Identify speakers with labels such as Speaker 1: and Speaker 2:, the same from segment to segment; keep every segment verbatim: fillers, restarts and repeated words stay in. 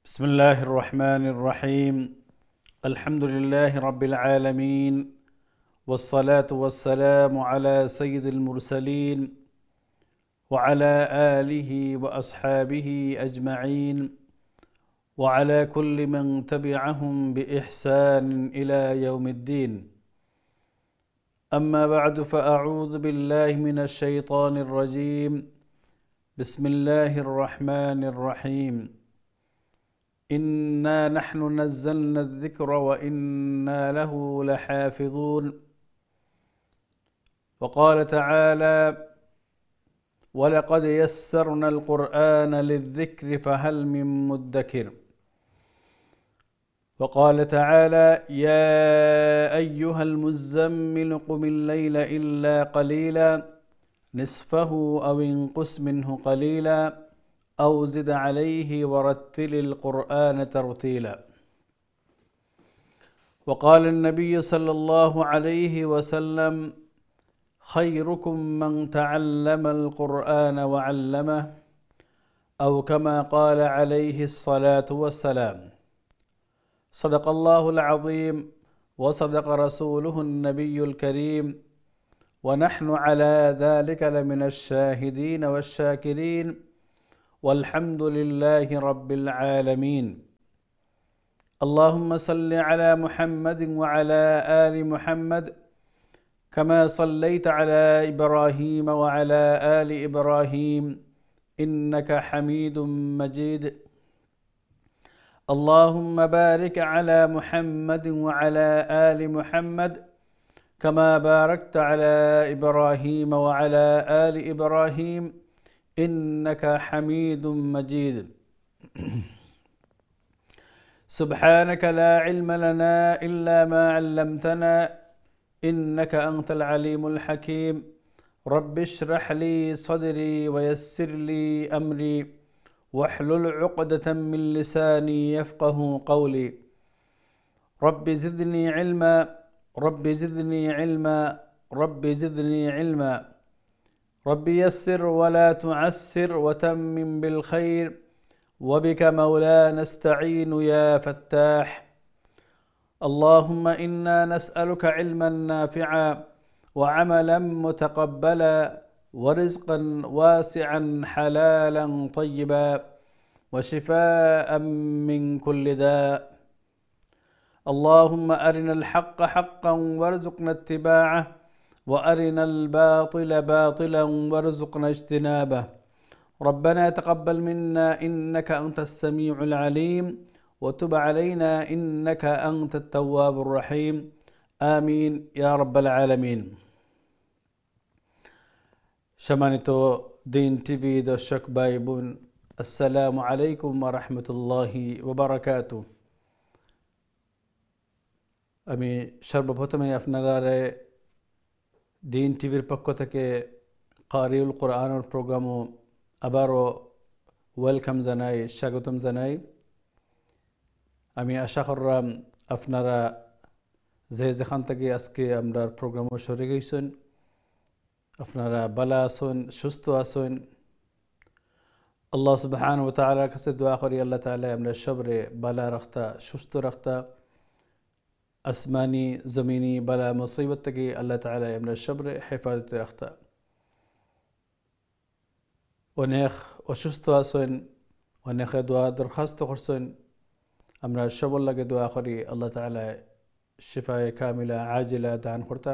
Speaker 1: بسم الله الرحمن الرحيم. الحمد لله رب العالمين، والصلاة والسلام على سيد المرسلين وعلى آله وأصحابه أجمعين وعلى كل من تبعهم بإحسان إلى يوم الدين. أما بعد، فأعوذ بالله من الشيطان الرجيم. بسم الله الرحمن الرحيم. إنا نحن نزلنا الذكر وإنا له لحافظون. وقال تعالى: ولقد يسرنا القرآن للذكر فهل من مدكر. وقال تعالى: يا أيها المزمل قم الليل إلا قليلا نصفه أو انقص منه قليلا أو زد عليه ورتل القرآن ترتيلا. وقال النبي صلى الله عليه وسلم: خيركم من تعلم القرآن وعلمه، أو كما قال عليه الصلاة والسلام. صدق الله العظيم وصدق رسوله النبي الكريم، ونحن على ذلك لمن الشاهدين والشاكرين، والحمد لله رب العالمين. اللهم صل على محمد وعلى آل محمد كما صليت على إبراهيم وعلى آل إبراهيم إنك حميد مجيد. اللهم بارك على محمد وعلى آل محمد كما باركت على إبراهيم وعلى آل إبراهيم إنك حميد مجيد. سبحانك لا علم لنا إلا ما علمتنا إنك أنت العليم الحكيم. رب اشرح لي صدري ويسر لي أمري واحلل عقدة من لساني يفقه قولي. رب زدني علما رب زدني علما رب زدني علما. رب يسر ولا تعسر وتمم بالخير، وبك مولانا نستعين يا فتاح. اللهم إنا نسألك علما نافعا وعملا متقبلا ورزقا واسعا حلالا طيبا وشفاء من كل داء. اللهم أرنا الحق حقا وارزقنا اتباعه، وأرنا الباطل باطلا وارزقنا اجتنابه. ربنا تقبل منا إنك أنت السميع العليم، وتب علينا إنك أنت التواب الرحيم. آمين يا رب العالمين. شمانتو دين تيفي দর্শক ভাই বোন, আসসালামু আলাইকুম ওয়া রাহমাতুল্লাহি ওয়া বারাকাতুহু। আমি সর্বপ্রথমে আপনারা দিন টিভির পক্ষ থেকে কারিউল কোরআনের প্রোগ্রামও আবারও ওয়েলকাম জানাই, স্বাগতম জানাই। আমি আশা করলাম আপনারা যে যেখান থেকে আজকে আমরা প্রোগ্রামও সরে গেছেন, আপনারা ভালো আছেন, সুস্থ আছেন। আল্লাহ সুবহানাহু ওয়া তাআলার কাছে দোয়া করি আল্লাহ তাআলা আমরা সবরে ভালো রাখতা, সুস্থ রাখতা। আসমানি জমিনি বালা মুসিবত থেকে আল্লাহ তাআলা আমরা সবরে হেফাজতে রাখতা। অনেক অসুস্থ আছেন, অনেকে দোয়া দরখাস্ত করছেন, আমরা সবার লাগে দোয়া করি আল্লাহ তাআলা শিফায়ে কামিলা আজিলা দান করতা।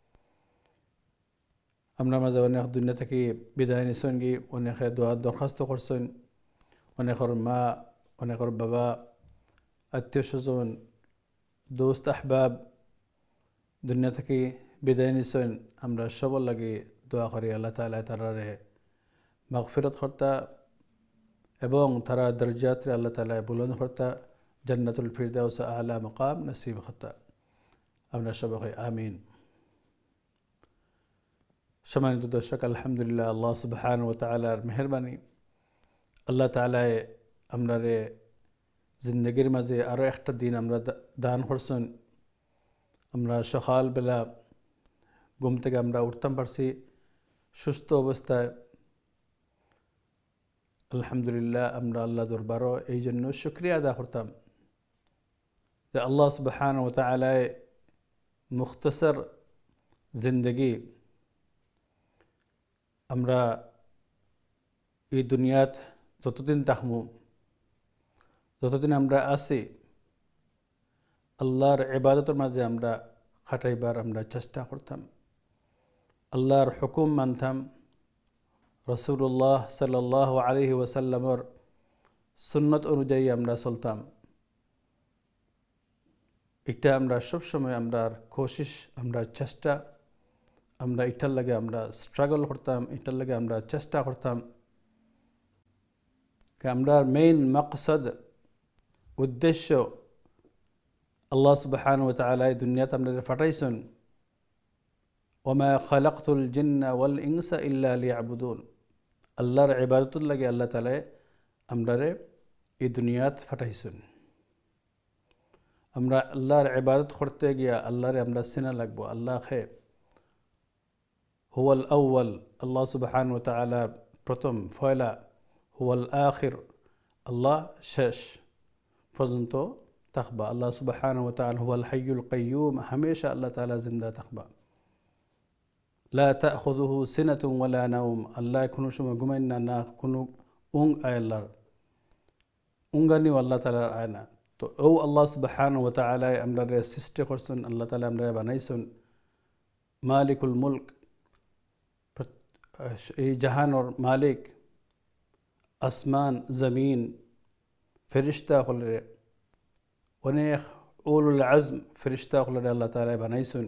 Speaker 1: আমরা মাঝে অনেক দুনিয়া থেকে বিদায় নিছেন গি, অনেকে দোয়া দরখাস্ত করছেন, অনেকের মা, অনেকের বাবা, আত্মীয় স্বজন, দোস্ত আহবাব দুনিয়া থেকে বিদায় নিছেন। আমরা সবার লাগে দোয়া করি আল্লাহ তাআলা তারারে মাগফিরত করতা এবং তারা দরজাতে আল্লাহ তাআলা বুলন্দ করতা, জান্নাতুল ফিরদাউস আলা মাকাম নসিব করতা। আমরা সবাই আমিন। সম্মানিত দর্শক, আলহামদুলিল্লাহ, আল্লাহ সুবহানাহু ওয়া তাআলার মেহেরবানি, আল্লাহ তাআলা আমরারে জিন্দগির মাঝে আরও একটা দিন আমরা দান করছেন। আমরা সকালবেলা ঘুম থেকে আমরা উঠতাম পারছি সুস্থ অবস্থায়। আলহামদুলিল্লাহ আমরা আল্লাহ দরবারও এই জন্য শুকরিয়া আদা করতাম যে আল্লাহ সুবহানাহু ওয়া তাআলা মুখতাসার জিন্দগি আমরা এই দুনিয়াত যতদিন থাকমু যতদিন আমরা আছি আল্লাহর ইবাদতের মাঝে আমরা খাটাইবার আমরা চেষ্টা করতাম আল্লাহর হুকুম মানতাম রাসূলুল্লাহ সাল্লাল্লাহু আলাইহি ওয়াসাল্লামের সুন্নত অনুযায়ী আমরা চলতাম এটা আমরা সবসময় আমরা কোশিশ আমরা চেষ্টা আমরা এটার লাগে আমরা স্ট্রাগল করতাম এটার লাগে আমরা চেষ্টা করতাম আমরা মেইন মকসদ উদ্দেশ্য আল্লাহ সুবহানাহু ওয়া তাআলা এই দুনিয়াতে আমাদের পাঠাইছেন ওমা খালাকতুল জিন্না ওয়াল ইনসা ইল্লা লিয়াবুদুন আল্লাহর ইবাদতের লাগে আল্লাহ তাআলা আমাদের এই দুনিয়াত পাঠাইছেন আমরা আল্লাহর ইবাদত করতে গিয়া আল্লাহরে আমরা চিনা লাগবো আল্লাহ খে হুয়াল আউয়াল আল্লাহ সুবহানাহু ওয়া তাআলা প্রথম ফয়লা হুয়াল আখির আল্লাহ শেষ পর্যন্ত থাকবা আল্লাহ সুবহানাহু ওয়া তাআলা হুয়াল হাইয়ুল কাইয়্যুম হামেশা আল্লাহ তাআলা জিন্দা থাকবা লা তাখুযুহু সিনাতুন ওয়ালা নাওম আল্লাহ কোনো সময় ঘুমায় না না কোনো উং আয় আল্লাহর উঙ্গানিও আল্লাহ তাআলার আয় না তো ও আল্লাহ সুবহানাহু ওয়া তাআলা আমরা সৃষ্টি করছেন আল্লাহ তাআলা আমরা বানাইছেন মালিকুল মুলক এই জাহানের মালিক আসমান জমিন ফেরেশতা হলে অনেক উলুল আজম ফেরেশতা হলে আল্লাহ তাআলা বানাইছেন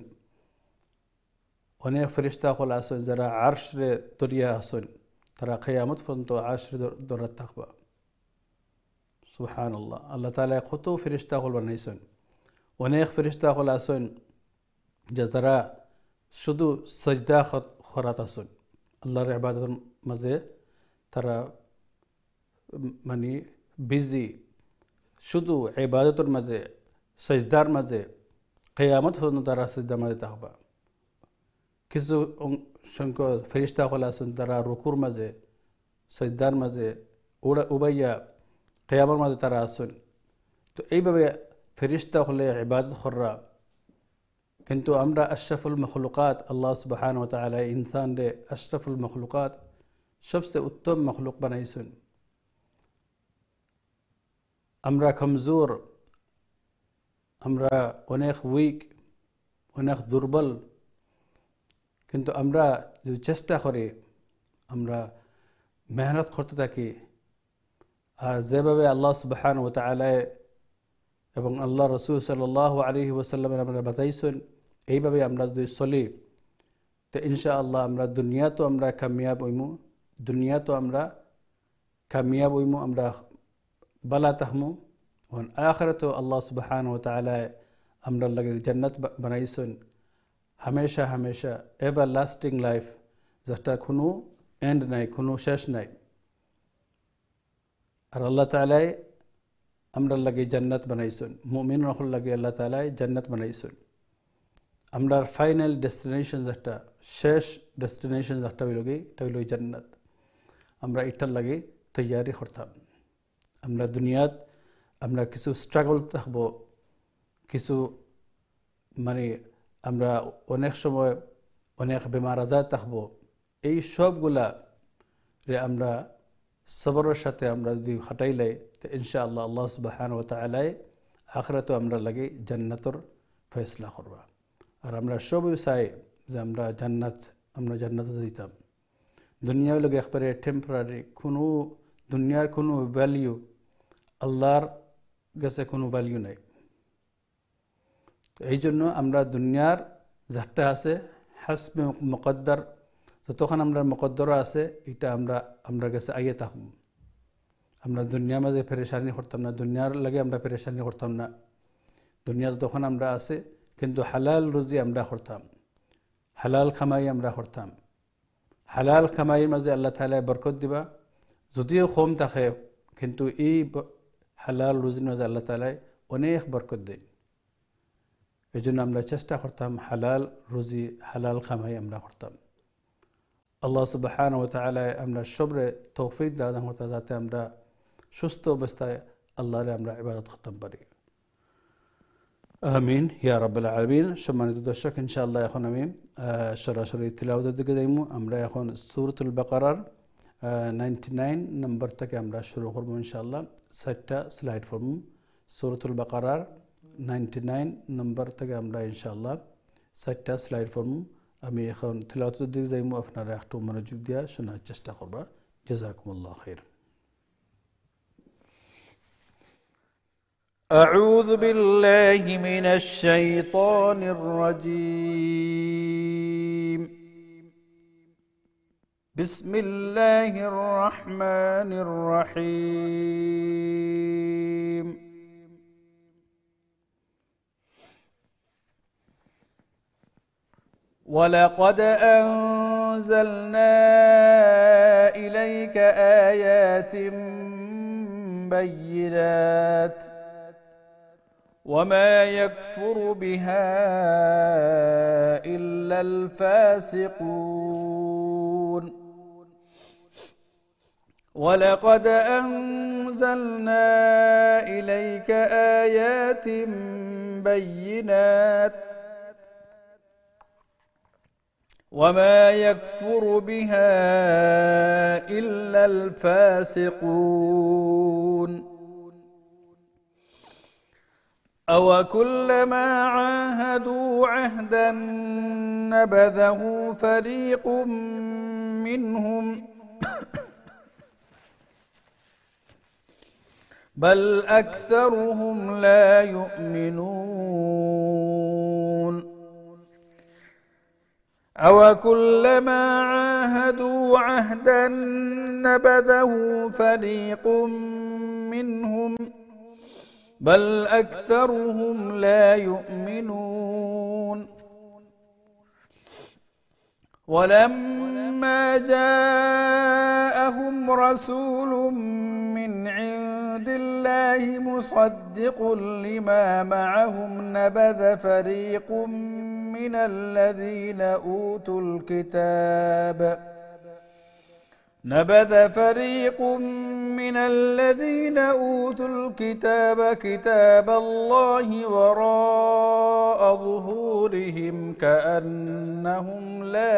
Speaker 1: অনেক ফেরেশতা হল আছেন যারা আরশে দরিয়া আছেন তারা কিয়ামত পর্যন্ত আরশে দরাত থাকবা সুবহানাল্লাহ আল্লাহ তাআলা কত ফেরেশতা হল বানাইছেন অনেক ফেরেশতা হল আছেন যে যারা শুধু সাজদা করাত আছেন আল্লাহর ইবাদতের মাঝে তারা মানে বিজি শুধু ইবাদতের মাঝে সাজদার মাঝে কিয়ামত পর্যন্ত তারা সাজদার মাঝে থাকবা কিছু সংখ্যক ফেরেশতা হল আছেন তারা রুকুর মাঝে সাজদার মাঝে ওরা উবাইয়া কিয়ামতের মাঝে তারা আছেন তো এইভাবে ফেরেশতা হলে ইবাদত করা কিন্তু আমরা আশরাফুল মখলুকাত আল্লাহ সুবহানাহু ওয়া তাআলা ইনসান রে আশরাফুল মখলুকাত সবচেয়ে উত্তম মখলুক বানাইছেন আমরা কমজোর আমরা অনেক উইক অনেক দুর্বল কিন্তু আমরা যদি চেষ্টা করি আমরা মেহনত করতে থাকি আর যেভাবে আল্লাহ সুবহানাহু ওয়া তাআলা এবং আল্লাহ রাসূল সাল্লাল্লাহু আলাইহি ওয়াসাল্লাম আমরা বাতাইছেন এইভাবে আমরা যদি চলি তো ইনশাআল্লাহ আমরা দুনিয়া তো আমরা কামিয়াব হইমু দুনিয়া তো আমরা কামিয়াব হইমু আমরা বালা তাহমু এবং আখিরাতে আল্লাহ সুবহানাহু ওয়া তাআলা আমরা লাগে জান্নাত বানাইছেন হামেশা হামেশা এভার লাস্টিং লাইফ যেটা কোনো এন্ড নাই কোনো শেষ নাই আর আল্লাহ তাআলা আমরা লাগে জান্নাত বানাইছেন মুমিন রাখল লাগে আল্লাহ তাআলা জান্নাত বানাইছেন আমরা ফাইনাল ডেস্টিনেশন যেটা শেষ ডেস্টিনেশন যেটা হইল কি এটা হইল জান্নাত আমরা এটার লাগে তৈয়ারি করতাম আমরা দুনিয়াত আমরা কিছু স্ট্রাগল থাকব কিছু মানে আমরা অনেক সময় অনেক বেমার আজার থাকব এই সবগুলা রে আমরা সবরের সাথে আমরা যদি খাটাইলাই তো ইনশাআল্লাহ আল্লাহ সুবহানাহু ওয়া তাআলা আখিরাতে আমরা লাগে জান্নাতের ফয়সলা করবা আর আমরা সবই চাই যে আমরা জান্নাত আমরা জান্নাতে যেতাম দুনিয়ার লগে একবারে টেম্পোরারি কোনো দুনিয়ার কোনো ভ্যালু আল্লাহর কাছে কোনো ভ্যালু নাই তো এই জন্য আমরা দুনিয়ার যাটা আছে হাসবে মুকদ্দার যতক্ষণ আমরা মুকদ্দর আছে এটা আমরা আমরা কাছে আইয়ে থাকব আমরা দুনিয়ার মাঝে পেরেশানি করতাম না দুনিয়ার লাগে আমরা পেরেশানি করতাম না দুনিয়া যতক্ষণ আমরা আছে কিন্তু হালাল রুজি আমরা করতাম হালাল খামাই আমরা করতাম হালাল খামাইয়ের মাঝে আল্লাহ তাআলা বরকত দিবা যদিও কম থাকে কিন্তু এই হালাল রুজির মাঝে আল্লাহ তাআলা অনেক বরকত দেয় এই জন্য আমরা চেষ্টা করতাম হালাল রুজি হালাল খামাই আমরা করতাম আল্লাহ সুবহানাহু ওয়া তাআলা আমরা সবরে তৌফিক দান হতে যাতে আমরা সুস্থ অবস্থায় আল্লাহরে আমরা ইবাদত করতে পারি। আমিন ইয়া রাব্বাল আলামিন। সম্মানিত দর্শক, ইনশাআল্লাহ এখন আমি সরাসরি তিলাওয়াতের দিকে যাইব। আমরা এখন সূরাতুল বাকারার নাইনটি নাইন নম্বর থেকে আমরা শুরু করব ইনশাআল্লাহ। চারটা স্লাইড ফর্ম সূরাতুল বাকারার নাইনটি নাইন নম্বর থেকে আমরা ইনশাআল্লাহ চারটা স্লাইড ফর্ম আমি এখন তিলাওয়াতের দিকে যাইব। আপনারা একটু মনোযোগ দিয়া শোনার চেষ্টা করবা। জাযাকুমুল্লাহ খাইর। أعوذ بالله من الشيطان الرجيم. بسم الله الرحمن الرحيم. ولقد أنزلنا إليك آيات بينات وما يكفر بها إلا الفاسقون. ولقد أنزلنا إليك آيات بينات وما يكفر بها إلا الفاسقون. أوكلما عاهدوا عهدا نبذه فريق منهم بل أكثرهم لا يؤمنون. أوكلما عاهدوا عهدا نبذه فريق منهم بل أكثرهم لا يؤمنون. ولما جاءهم رسول من عند الله مصدق لما معهم نبذ فريق من الذين أوتوا الكتاب نبذ فريق من الذين أوتوا الكتاب كتاب الله وراء ظهورهم كأنهم لا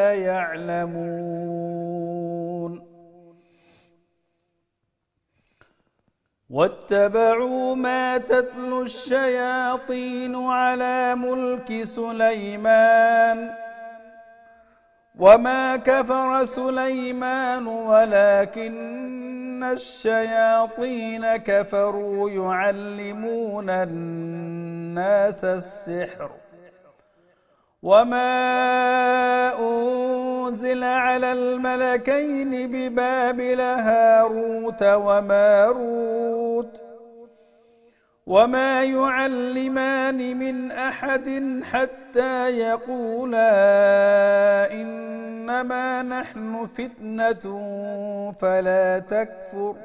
Speaker 1: يعلمون. واتبعوا ما تتلو الشياطين على ملك سليمان وما كفر سليمان ولكن الشياطين كفروا يعلمون الناس السحر وما أنزل على الملكين ببابل هاروت وماروت وما يعلمان من أحد حتى يقولا إنما نحن فتنة فلا تكفر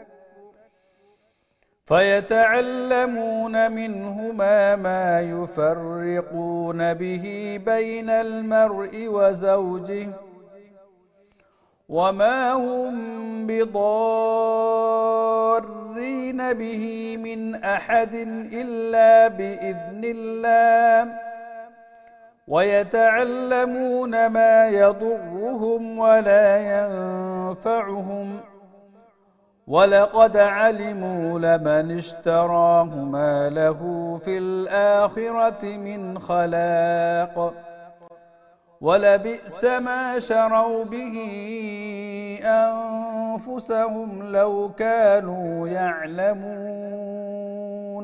Speaker 1: فيتعلمون منهما ما يفرقون به بين المرء وزوجه وما هم بضارين به من أحد إلا بإذن الله ويتعلمون ما يضرهم ولا ينفعهم ولقد علموا لمن اشتراه ما له في الآخرة من خلاق ولبئس ما شروا به أنفسهم لو كانوا يعلمون.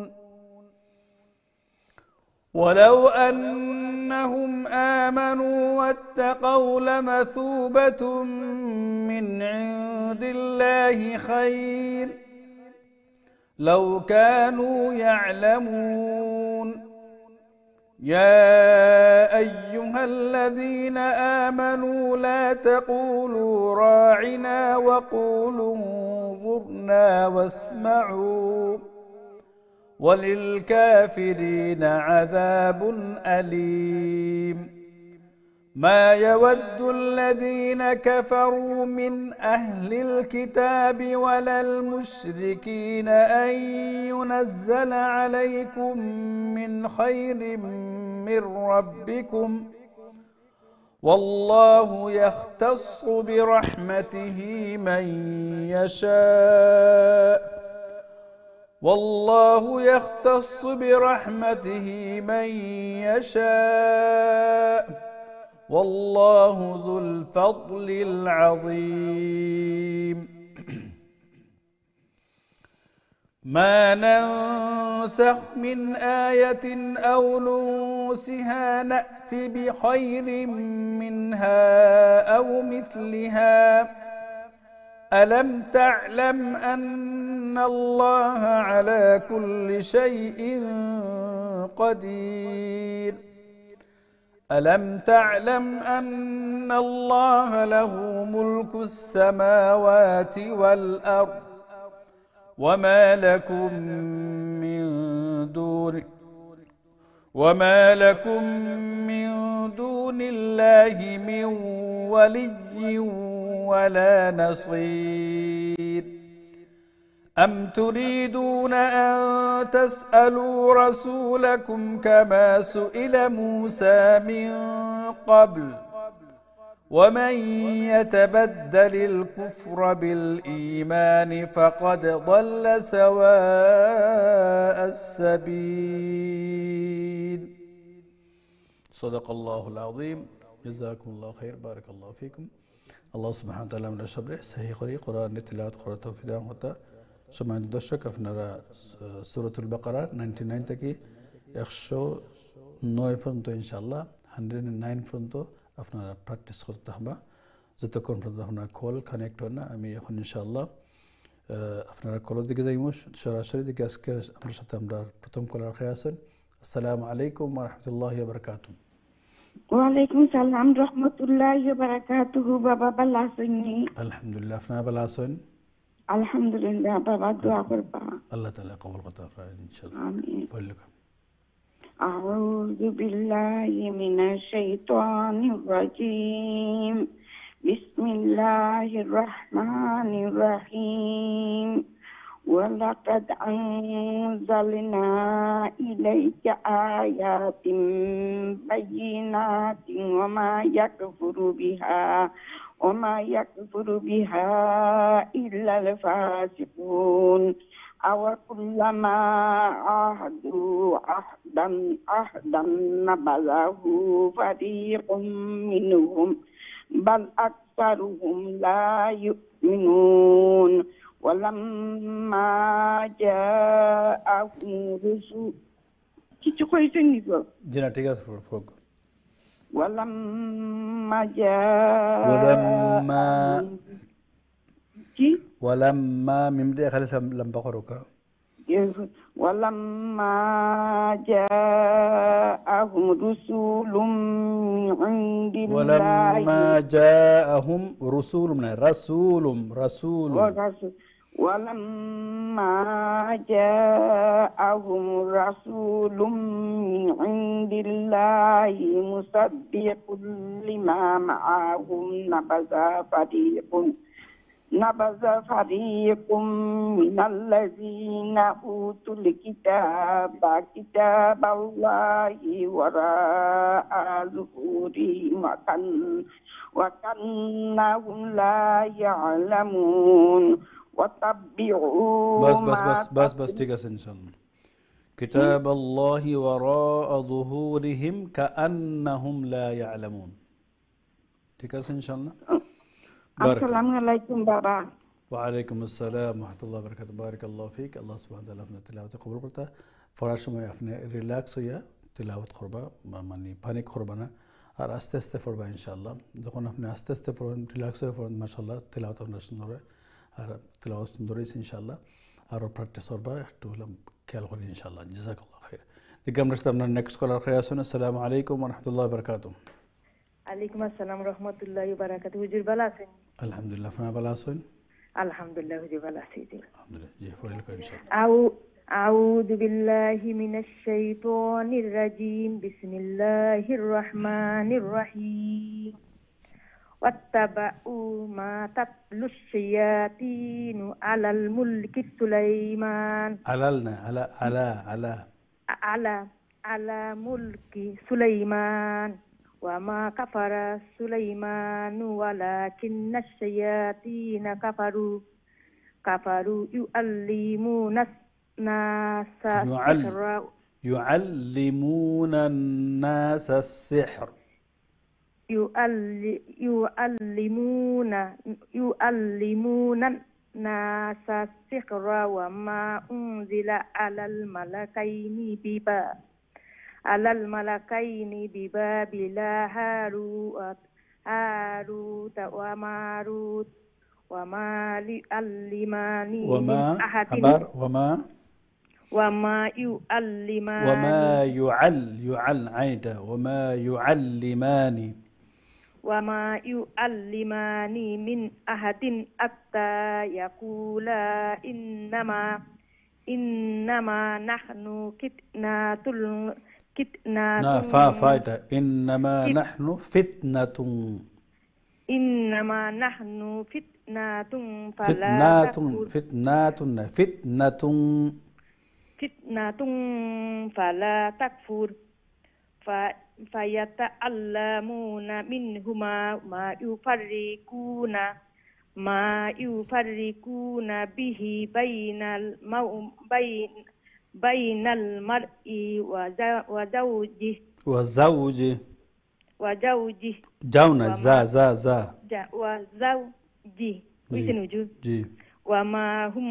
Speaker 1: ولو أنهم آمنوا واتقوا لمثوبة من عند الله خير لو كانوا يعلمون. يا أيها الذين آمنوا لا تقولوا راعنا وقولوا انظرنا واسمعوا وللكافرين عذاب أليم. ما يود الذين كفروا من أهل الكتاب ولا المشركين أن ينزل عليكم من خير من ربكم والله يختص برحمته من يشاء والله يختص برحمته من يشاء والله ذو الفضل العظيم ما ننسخ من آية أو ننسها نأت بخير منها أو مثلها ألم تعلم أن الله على كل شيء قدير ألم تعلم أن الله له ملك السماوات والأرض وما لكم من دون وما لكم من دون الله من ولي ولا نصير أم تريدون أن تسألوا رسولكم كما سئل موسى من قبل ومن يتبدل الكفر بالإيمان فقد ضل سواء السبيل صدق الله العظيم جزاكم الله خير بارك الله فيكم الله سبحانه وتعالى من الشبر صحيح قري قرآن تلاوت قرأ توفيدان هتا সম্মানিত দর্শক আপনারা সূরাতুল বাকারা নিরানব্বই থেকে একশো নয় পর্যন্ত ইনশাআল্লাহ একশো নয় পর্যন্ত আপনারা প্র্যাকটিস করতে হবে যতক্ষণ পর্যন্ত আপনার কল কানেক্ট হয় না আমি এখন ইনশাআল্লাহ আপনারা কলের দিকে যাইমু সরাসরি দিকে আজকে আপনার সাথে আমরা প্রথম কলার খায় আছেন আসসালামু আলাইকুম ওয়া রাহমাতুল্লাহি ওয়া বারাকাতুহু
Speaker 2: ওয়া আলাইকুম সালাম রাহমাতুল্লাহি ওয়া বারাকাতুহু বাবা ভালো আছেন
Speaker 1: আলহামদুলিল্লাহ আপনারা ভালো আছেন
Speaker 2: আলহামদুলিল্লাহ বাবা দোয়া করবা
Speaker 1: আল্লাহ তাআলা কবুল করতে পারে ইনশাআল্লাহ
Speaker 2: আমিন
Speaker 1: ওয়ালাইকুম
Speaker 2: আউযু বিল্লাহি মিনাশ শাইতানির রাজীম বিসমিল্লাহির রহমানির রহিম ওয়ালাকাদ আনজালনা ইলাইকা আয়াতিন বায়িনাতিন ওয়া মা ইয়াকফুরু বিহা وما يكفر بها إلا الفاسقون أو كلما عاهدوا عهدا عهدا نبذه فريق منهم بل أكثرهم لا يؤمنون ولما جاءهم رسول কিছু কইছেন নি গো
Speaker 1: জিনা ঠিক আছে ফোক
Speaker 2: ولما جاء
Speaker 1: ولما
Speaker 2: كي
Speaker 1: ولما من بدي خلي لم بقرك
Speaker 2: ولما جاءهم رسول من عند الله
Speaker 1: ولما جاءهم رسول من رسول رسول
Speaker 2: ولما جاءهم رسول من عند الله مصدق لما معهم نبذ فريق نبذ فريق من الذين أوتوا الكتاب كتاب الله وراء ظهورهم وكأنهم لا يعلمون وتبعوا
Speaker 1: بس بس بس بس بس ঠিক আছে ইনশাআল্লাহ كتاب الله وراء ظهورهم كأنهم لا يعلمون ঠিক আছে ইনশাআল্লাহ
Speaker 2: আসসালামু আলাইকুম বাবা
Speaker 1: ওয়ালাইকুম আসসালাম ওয়া রাহমাতুল্লাহি ওয়া বারাকাতুহু বারাকাল্লাহু ফিক আল্লাহ সুবহানাহু ওয়া তাআলা আপনার তিলাওয়াত কবুল করতে পড়ার সময় আপনি রিল্যাক্স হইয়া তিলাওয়াত করবা মানে পানিক করবা না আর আস্তে আস্তে পড়বা ইনশাআল্লাহ যখন আপনি আস্তে আস্তে পড়েন রিল্যাক্স হয়ে পড়েন মাশাআল্লাহ তিলাওয়াত আপনার সুন্দর হয় আর তিলাওয়াত সুন্দর হয়েছে ইনশাআল্লাহ আরও প্র্যাকটিস করবা একটু হলাম খেয়াল করি ইনশাআল্লাহ জাযাকাল্লাহু খাইর দিকে আমরা সাথে আপনার নেক্সট কলার খাই আসুন আসসালামু আলাইকুম ওয়া রাহমাতুল্লাহি ওয়া বারাকাতুহু
Speaker 3: আলাইকুম আসসালাম রাহমাতুল্লাহি ওয়া বারাকাতুহু হুজুর ভালো আছেন
Speaker 1: আলহামদুলিল্লাহ আপনারা ভালো আছেন
Speaker 3: আলহামদুলিল্লাহ হুজুর ভালো আছি জি
Speaker 1: আলহামদুলিল্লাহ জি ফরিল করিম ইনশাআল্লাহ
Speaker 3: আউ أعوذ بالله من الشيطان الرجيم بسم الله الرحمن الرحيم واتبعوا ما تتلو الشياطين على الملك سليمان
Speaker 1: عللنا على على على
Speaker 3: على على ملك سليمان وما كفر سليمان ولكن الشياطين كفروا كفروا يعلمون الناس
Speaker 1: يعل
Speaker 3: السحر
Speaker 1: يعلمون الناس السحر
Speaker 3: يعل- يعلمون يعلمون الناس السحر وما أنزل على الملكين ببابل على الملكين ببابل هاروت هاروت وماروت وما يعلمان
Speaker 1: وما
Speaker 3: من أحد
Speaker 1: عبر وما
Speaker 3: وما يعلمان
Speaker 1: وما يعل يعل عيدا وما يعلمان
Speaker 3: وما يعلمان من أحد حتى يقولا إنما إنما نحن فتنة فتنة
Speaker 1: نا فا فايدة إنما
Speaker 3: فت-
Speaker 1: نحن فتنة
Speaker 3: إنما نحن فتنة فلا
Speaker 1: فتنات
Speaker 3: تكفر
Speaker 1: فتنات فتنة
Speaker 3: فتنة فلا تكفر ف- فيتعلمون منهما ما يفرقون ما يفرقون به بين المو بين بين المرء وز- وزوجه
Speaker 1: وزوجه
Speaker 3: وزوجه
Speaker 1: جونا
Speaker 3: وما
Speaker 1: زا زا زا
Speaker 3: ج- وزوجه ويسنوجو
Speaker 1: جي
Speaker 3: وما هم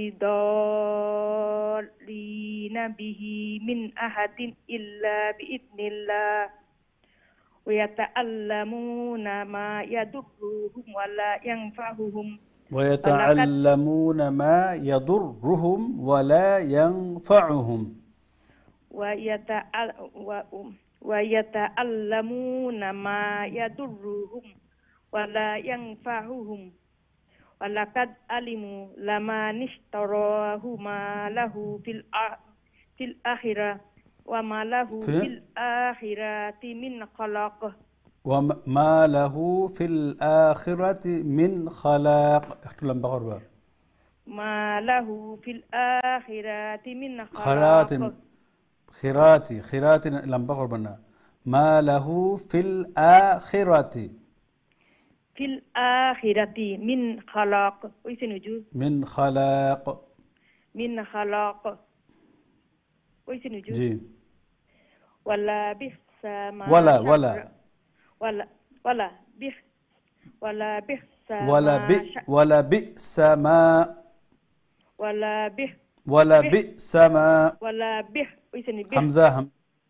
Speaker 3: بضارين به من أحد إلا بإذن الله ويتعلمون ما يضرهم ولا ينفعهم ولقد
Speaker 1: ويتعلمون ما يضرهم ولا ينفعهم
Speaker 3: ويتعل و- ويتعلمون ما يضرهم ولا ينفعهم ولقد علموا لمن اشتراه ما له في الآ- في الآخرة وما له
Speaker 1: في
Speaker 3: في الآخرة من خلاق
Speaker 1: وما له في الآخرة من خلاق اختلام بغربة
Speaker 3: ما له في الآخرة من
Speaker 1: خرات
Speaker 3: خلاق
Speaker 1: خراتي خرات لم بغربنا ما له في الآخرة
Speaker 3: في الآخرة من خلاق ويسنجو
Speaker 1: من خلاق
Speaker 3: من خلاق ويسنجو
Speaker 1: جي
Speaker 3: ولا بئس ما
Speaker 1: ولا
Speaker 3: شر
Speaker 1: ولا
Speaker 3: ولا ولا بئس ولا بئس
Speaker 1: ولا
Speaker 3: ما
Speaker 1: بئ
Speaker 3: ش-
Speaker 1: ولا بئس ما
Speaker 3: ولا بئس
Speaker 1: ولا
Speaker 3: بئس
Speaker 1: بئس ما
Speaker 3: ولا بئس ويسني بئس
Speaker 1: حمزة هم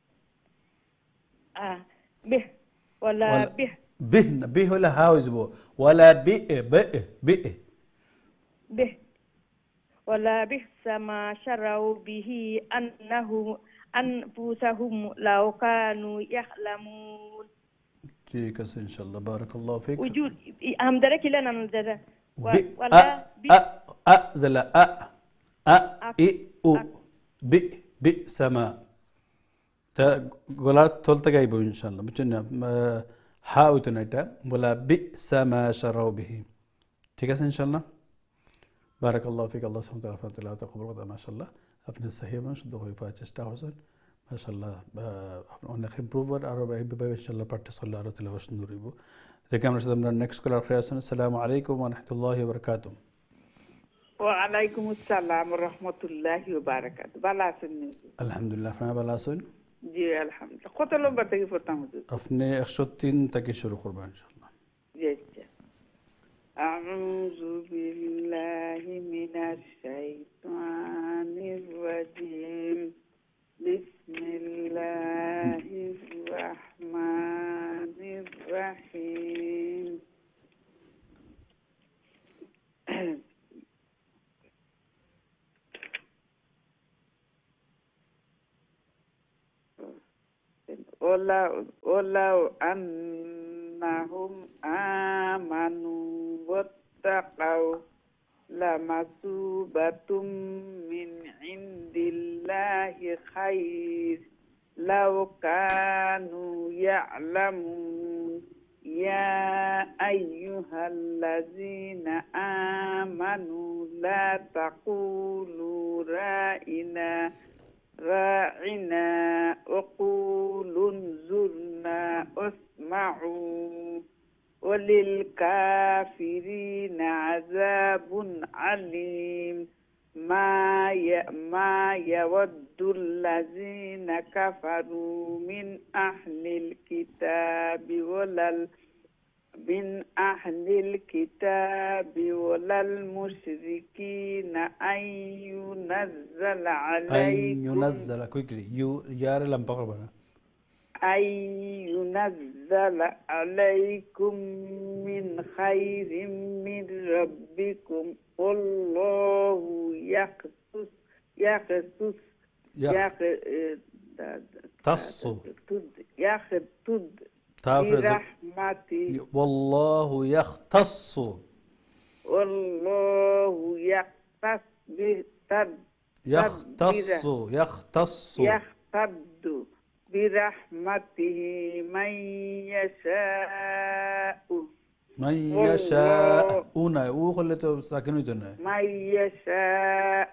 Speaker 3: آه بئس ولا
Speaker 1: ولا
Speaker 3: بئس
Speaker 1: به به ولا هاوز بو ولا بئ بئ بئ
Speaker 3: به ولا بئس ما شروا به أنه أنفسهم لو كانوا يعلمون
Speaker 1: جيك إن شاء الله بارك الله فيك
Speaker 3: وجود هم درك لنا نزل
Speaker 1: بئ
Speaker 3: ولا
Speaker 1: أ أ أ زلا أ أ إ أو بئ بئس ما تا قولات تولت جايبه إن شاء الله بتجنا هاو تنايتا ولا بئس ما شروا به ठीक है إن شاء الله بارك الله فيك الله سبحانه وتعالى فانت لا تقبل قد ما شاء الله أفنى الصحيح من شد غريب فاجستا حسن ما شاء الله أفنى خيم بروفر أربع أيام بباي إن شاء الله بارت صلى الله عليه وسلم نوريبو ذكر من رسول الله next كل خير السلام عليكم ورحمة الله وبركاته
Speaker 4: وعليكم السلام ورحمة الله وبركاته بلا سنة
Speaker 1: الحمد لله فنا بلا سن
Speaker 4: جي الحمد لله قتلوا بتجي فتامد
Speaker 1: أفنى أخشتين تكي شروع قربان إن شاء الله
Speaker 4: جي أعوذ بالله من الشيطان الرجيم بسم الله الرحمن الرحيم ولو ولو أنهم آمنوا واتقوا لمثوبة من عند الله خير لو كانوا يعلمون يا أيها الذين آمنوا لا تقولوا رائنا راعنا وقولوا انظرنا واسمعوا وللكافرين عذاب عليم ما ما يود الذين كفروا من أهل الكتاب ولا من أهل الكتاب ولا المشركين أن ينزل
Speaker 1: أن
Speaker 4: عليكم
Speaker 1: ينزل quickly you يار لم بقربنا
Speaker 4: أن ينزل عليكم من خير من ربكم والله يختص يختص
Speaker 1: يختص
Speaker 4: يختص
Speaker 1: تافرز
Speaker 4: برحمته
Speaker 1: والله يختص
Speaker 4: والله يختص بتد
Speaker 1: يختص يختص
Speaker 4: يختص برحمته من يشاء
Speaker 1: من يشاء أنا أوخلته ساكنوا جنة
Speaker 4: من يشاء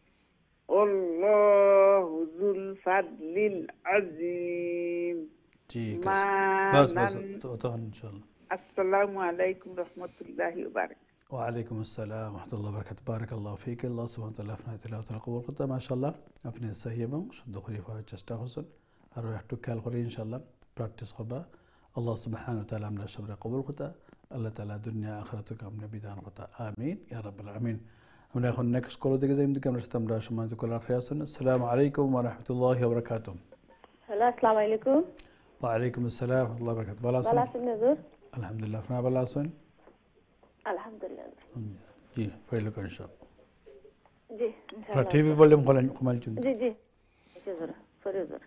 Speaker 4: الله ذو الفضل العظيم
Speaker 1: ठीक
Speaker 4: ما
Speaker 1: है बस बस
Speaker 4: نن-
Speaker 1: तो तो इंशाल्लाह
Speaker 4: السلام عليكم ورحمة الله وبركاته.
Speaker 1: وعليكم السلام ورحمة الله وبركاته بارك الله فيك الله سبحانه وتعالى أفنى تلاوة القبول قطة ما شاء الله أفنى سهيبا شد خلي فارج جستا حسن أروح تكال قري إن شاء الله براكتس خبا الله سبحانه وتعالى من الشبر قبول قطة الله تعالى دنيا آخرتك أمن بدان قطة آمين يا رب العالمين من يأخذ نكس كل ذي زي مدك أمر استمر شمان تقول الخياسن السلام عليكم ورحمة الله وبركاته.
Speaker 5: هلا السلام عليكم.
Speaker 1: وعليكم السلام ورحمة الله وبركاته. بلاسون.
Speaker 5: بلاسون نزور.
Speaker 1: الحمد لله فنا بلاسون.
Speaker 5: الحمد لله.
Speaker 1: जी फाइल कर शो
Speaker 5: जी
Speaker 1: पर टीवी वॉल्यूम खोलन कमाल चुन
Speaker 5: जी जी जरूर जरूर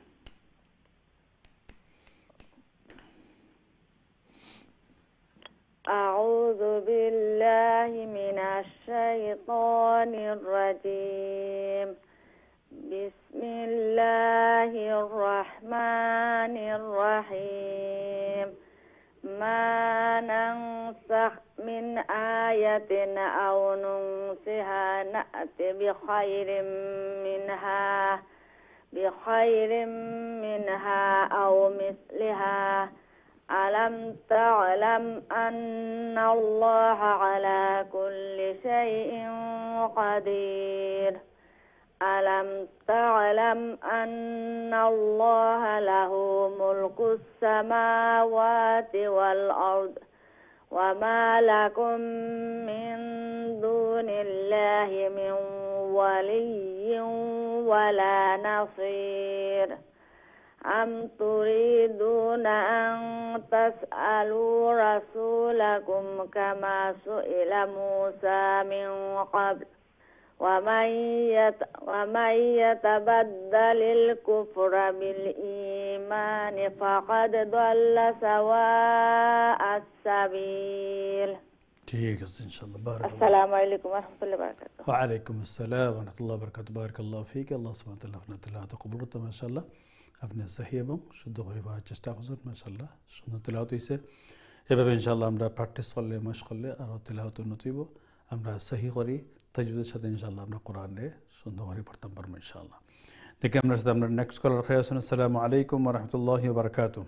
Speaker 5: أعوذ بالله من الشيطان الرجيم بسم الله الرحمن الرحيم ما ننسخ من آية أو ننسها نأتي بخير منها بخير منها أو مثلها ألم تعلم أن الله على كل شيء قدير ألم تعلم أن الله له ملك السماوات والأرض وما لكم من دون الله من ولي ولا نصير أم تريدون أن تسألوا رسولكم كما سئل موسى من قبل ومن يت ومن يتبدل الكفر بالإيمان فقد ضل سواء السبيل.
Speaker 1: ठीक है इंशाल्लाह बारक
Speaker 5: السلام عليكم ورحمة الله وبركاته.
Speaker 1: وعليكم السلام ورحمة الله وبركاته بارك الله فيك الله سبحانه وتعالى أفنى تلاوة قبولته ما شاء الله أفنى سهيبا شد غري فارج চেষ্টা করছেন ما شاء الله সুন্দর তেলাওয়াত হইছে এভাবে ইনশাআল্লাহ আমরা প্র্যাকটিস করলে মশক করলে আর তেলাওয়াত উন্নত হইব আমরা সহি করি তাজবিদের সাথে ইনশাআল্লাহ আমরা কোরআনে সুন্দর করে পড়তে পারবো ইনশাআল্লাহ দেখি আমরা সাথে আমরা নেক্সট কলার খাই আছেন আসসালামু আলাইকুম ওয়া রাহমাতুল্লাহি ওয়া বারাকাতুহু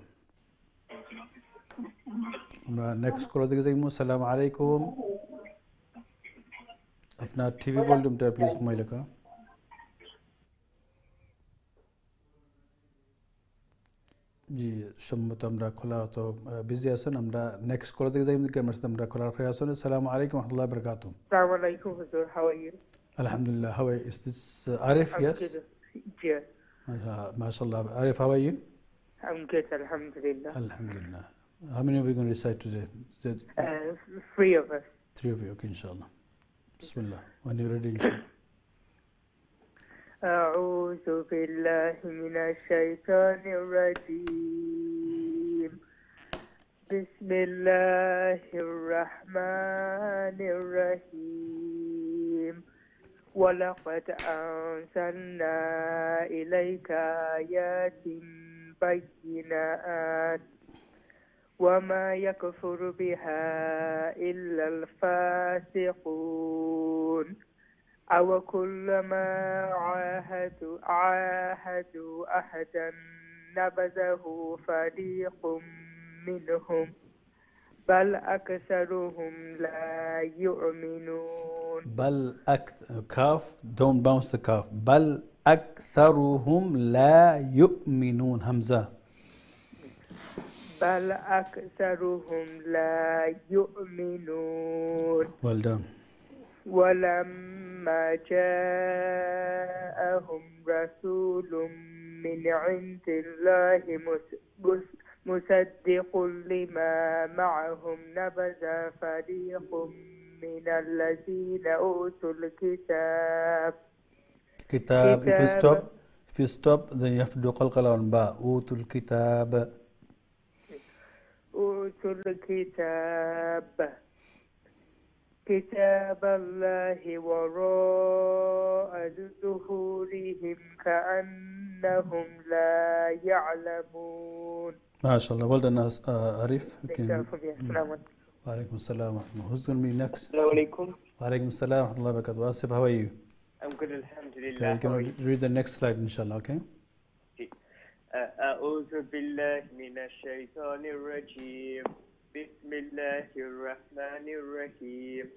Speaker 1: আমরা নেক্সট কলার দিকে যাইমু আসসালামু আলাইকুম আপনার টিভি ভলিউমটা প্লিজ কমাই লেখা জি সম্মত আমরা খোলা তো বিজি আছেন আমরা নেক্সট কলার দিকে যাইমু দেখি আমরা সাথে আমরা খোলার খাই আছেন আসসালামু আলাইকুম ওয়া রাহমাতুল্লাহি ওয়া বারাকাতুহু
Speaker 4: Assalamu alaikum, Huzur. How are you?
Speaker 1: Alhamdulillah, how are you? Is this uh, Arif?
Speaker 4: I'm
Speaker 1: Yes.
Speaker 4: good. Yeah,
Speaker 1: Uh, MashaAllah. Arif, how are you?
Speaker 4: I'm good. Alhamdulillah.
Speaker 1: Alhamdulillah. How many of you going to recite today? Is it
Speaker 4: Uh, three of us.
Speaker 1: three of you? Okay, inshallah. Bismillah. When you're ready, inshallah.
Speaker 4: أعوذ بالله من الشيطان الرجيم بسم الله الرحمن الرحيم ولقد أنزلنا إليك آيات بينات وما يكفر بها إلا الفاسقون أو كلما عاهدوا عاهدوا أحدا نبذه فريق منهم بل أكثرهم لا يؤمنون.
Speaker 1: بل أكثر كاف don't bounce the كاف. بل أكثرهم لا يؤمنون همزة.
Speaker 4: بل أكثرهم لا يؤمنون.
Speaker 1: well done.
Speaker 4: ولما جاءهم رسول من عند الله مصدق لما معهم نبذ فريق من الذين أوتوا الكتاب.
Speaker 1: كتاب if you stop if you stop then you have to do قلقلة on باء. أوتوا الكتاب.
Speaker 4: أوتوا الكتاب كتاب الله وراء ظهورهم كأنهم لا يعلمون.
Speaker 1: ما شاء الله. well done uh, Arif. Okay. وعليكم السلام ورحمة الله. Who's going to be next?
Speaker 6: السلام عليكم.
Speaker 1: وعليكم السلام ورحمة الله وبركاته. Asif, how are you?
Speaker 6: I'm good, alhamdulillah.
Speaker 1: Okay, you can read the next slide inshallah, okay?
Speaker 6: أعوذ بالله من الشيطان الرجيم بسم الله الرحمن الرحيم.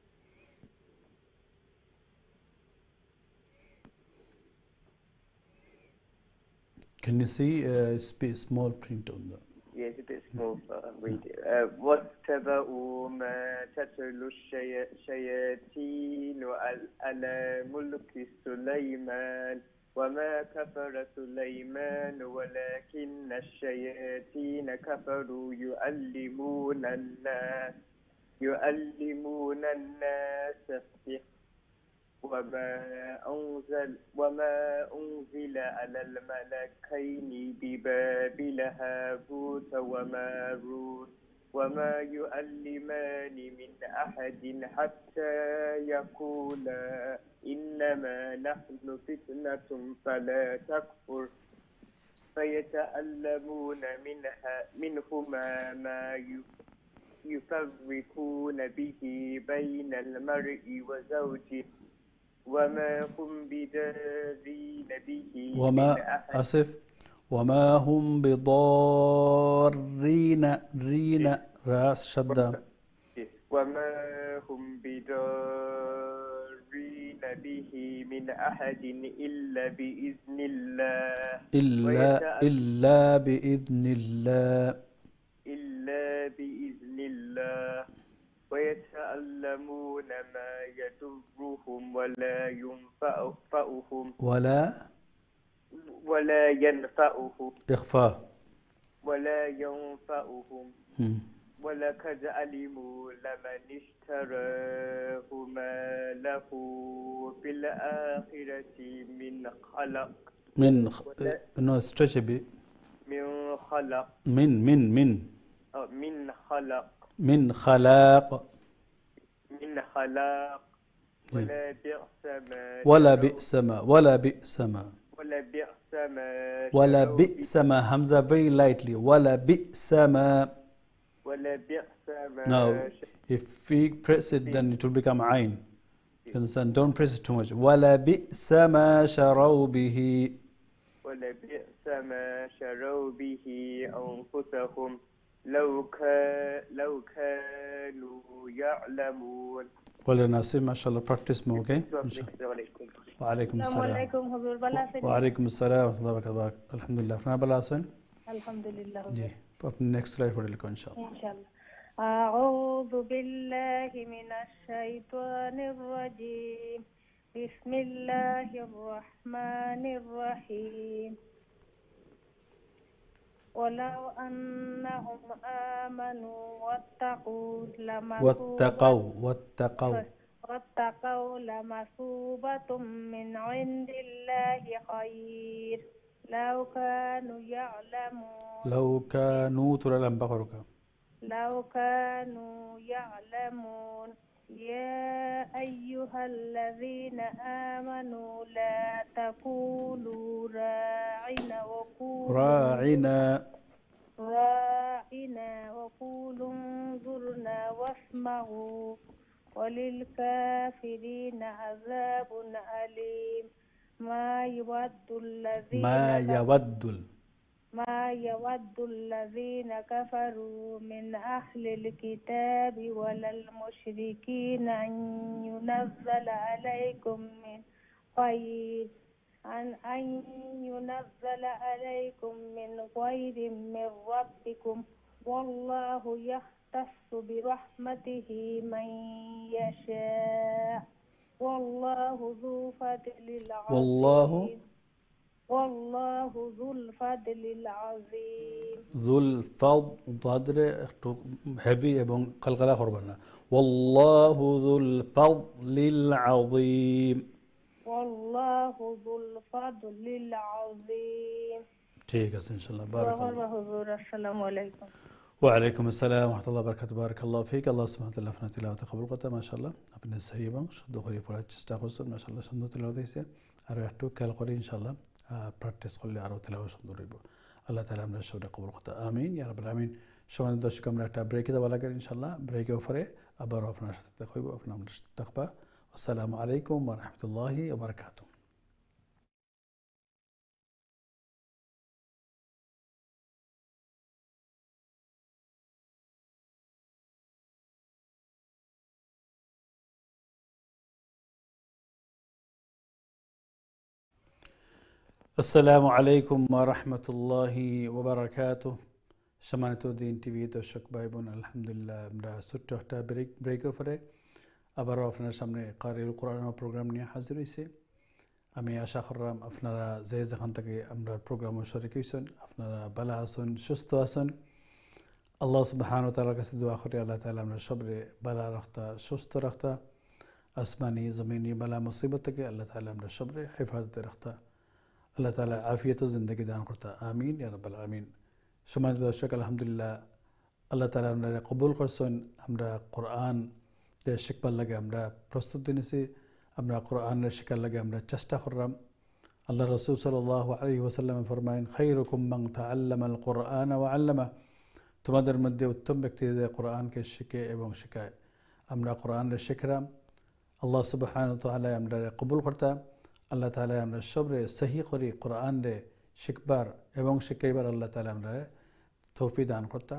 Speaker 1: Can you see a uh, small print on that?
Speaker 6: Yes, a bit small, but I'll read it. واتبعوا ما تتلو الشياطين على ملك سليمان وما كفر سليمان ولكن الشياطين كفروا يعلمون الناس يعلمون الناس السحر وما أنزل وما أنزل على الملكين ببابل هاروت وماروت وما يعلمان من أحد حتى يقولا إنما نحن فتنة فلا تكفر فيتعلمون منها منهما ما يفرقون به بين المرء وزوجه وما هم بضارين به
Speaker 1: وما أسف وما هم بضارين رين راس شدة
Speaker 6: وما هم بضارين به من أحد إلا بإذن الله
Speaker 1: إلا إلا بإذن الله
Speaker 6: إلا بإذن الله ويتعلمون ما يضرهم ولا ينفعهم
Speaker 1: ولا
Speaker 6: ولا ينفعهم
Speaker 1: إخفاء
Speaker 6: ولا ينفعهم ولقد علموا لمن اشتراه ما له في الآخرة من خلق
Speaker 1: من خ... no stretch a bit
Speaker 6: من خلق
Speaker 1: من من من
Speaker 6: أو من خلق
Speaker 1: من خلاق
Speaker 6: من خلاق ولا بئس ما
Speaker 1: ولا بئس ما ولا بئس ما
Speaker 6: ولا بئس ما
Speaker 1: ولا بئس ما همزة very lightly ولا بئس ما
Speaker 6: ولا بئس ما
Speaker 1: now if we press it then it will become عين you understand don't press it too much ولا بئس ما شروا به
Speaker 6: ولا بئس ما شروا به أنفسهم لو كان لو كانوا يعلمون.
Speaker 1: ولا ناسم ما شاء الله practice more okay وعليكم
Speaker 5: السلام
Speaker 1: السلام
Speaker 5: عليكم حضور بلاسن.
Speaker 1: وعليكم السلام ورحمة الله وبركاته. الحمد لله فنا بلاسن
Speaker 5: الحمد لله
Speaker 1: जी अपने next slide पर लिखो इंशाल्लाह.
Speaker 5: إن شاء الله. أعوذ بالله من الشيطان الرجيم بسم الله الرحمن الرحيم ولو أنهم آمنوا واتقوا
Speaker 1: واتقوا واتقوا
Speaker 5: واتقوا لمثوبة من عند الله خير لو كانوا يعلمون
Speaker 1: لو كانوا ترى لم بقرك
Speaker 5: لو كانوا يعلمون يا أيها الذين آمنوا لا تقولوا راعنا وقولوا
Speaker 1: راعنا
Speaker 5: راعنا وقولوا انظرنا واسمعوا وللكافرين عذاب أليم ما يود الذين
Speaker 1: ما يود ال-
Speaker 5: ما يود الذين كفروا من أهل الكتاب ولا المشركين أن ينزل عليكم من خير أن أن ينزل عليكم من خير من ربكم والله يختص برحمته من يشاء والله ذو فضل العظيم
Speaker 1: والله
Speaker 5: والله ذو الفضل العظيم
Speaker 1: ذو الفضل একটু হেভি এবং কলকলা করবেন না والله ذو الفضل العظيم
Speaker 5: والله ذو الفضل العظيم
Speaker 1: ঠিক আছে ইনশাআল্লাহ বারাকাল্লাহ
Speaker 5: الله حضور السلام عليكم
Speaker 1: ওয়ালাইকুম আসসালাম ওয়া রাহমাতুল্লাহি ওয়া বারাকাতুহু বারাকাল্লাহু ফিক আল্লাহ সুবহানাহু ওয়া তাআলা আপনার তিলাওয়াত কবুল করতে মাশাআল্লাহ আপনি সহি এবং শুদ্ধ করে পড়ার চেষ্টা করছেন মাশাআল্লাহ সুন্দর তিলাওয়াত হয়েছে আর একটু খেয়াল করে ইনশাআল্লাহ প্র্যাকটিস করলে আরও তিলাওয়াত সুন্দর হইব আল্লাহ তাআলা আমরা সবটা কবুল করতে আমিন ইয়া রাব্বাল আমিন সম্মানিত দর্শক আমরা একটা ব্রেকে দেওয়া লাগে ইনশাআল্লাহ ব্রেকের উপরে আবার আপনার সাথে দেখা হইব আপনার আমরা সাথে থাকবা আসসালামু আলাইকুম ওয়া রাহমাতুল্লাহি ওয়া বারাকাতুহু আসসালামু আলাইকুম ওয়া রাহমাতুল্লাহি ওয়া বারাকাতুহু সম্মানিত দিন টিভি দর্শক ভাই বোন আলহামদুলিল্লাহ আমরা ছোট্ট একটা ব্রেক ব্রেকের পরে আবারও আপনার সামনে কারিউল কোরআন প্রোগ্রাম নিয়ে হাজির হয়েছে আমি আশা করলাম আপনারা যে যেখান থেকে আমরা প্রোগ্রামে শরীক হয়েছেন আপনারা ভালো আছেন সুস্থ আছেন আল্লাহ সুবহানাহু ওয়া তাআলার কাছে দোয়া করি আল্লাহ তাআলা আমরা সবরে ভালো রাখতা সুস্থ রাখতা আসমানি জমিনি বালা মুসিবত থেকে আল্লাহ তাআলা আমরা সবরে হেফাজতে রাখতা আল্লাহ তাআলা আফিয়ত জিন্দগি দান করতা আমিন ইয়া রাব্বাল আমিন সম্মানিত দর্শক আলহামদুলিল্লাহ আল্লাহ তাআলা আমরা কবুল করছেন আমরা কোরআন শিখবার লাগে আমরা প্রস্তুতি নিছি আমরা কোরআনের শিখার লাগে আমরা চেষ্টা করলাম আল্লাহ রাসূল সাল্লাল্লাহু আলাইহি ওয়াসাল্লাম ফরমায়েন খায়রুকুম মান তাআল্লামাল কোরআন ওয়া আল্লামা তোমাদের মধ্যে উত্তম ব্যক্তি যে কোরআনকে শিখে এবং শেখায় আমরা কোরআনের শিখলাম আল্লাহ সুবহানাহু ওয়া তাআলা আমরা কবুল করতা আল্লাহ তাআলা আমরা সবরে সহি করি কোরআন রে শিখবার এবং শিখাইবার আল্লাহ তাআলা আমরা তৌফিক দান করতা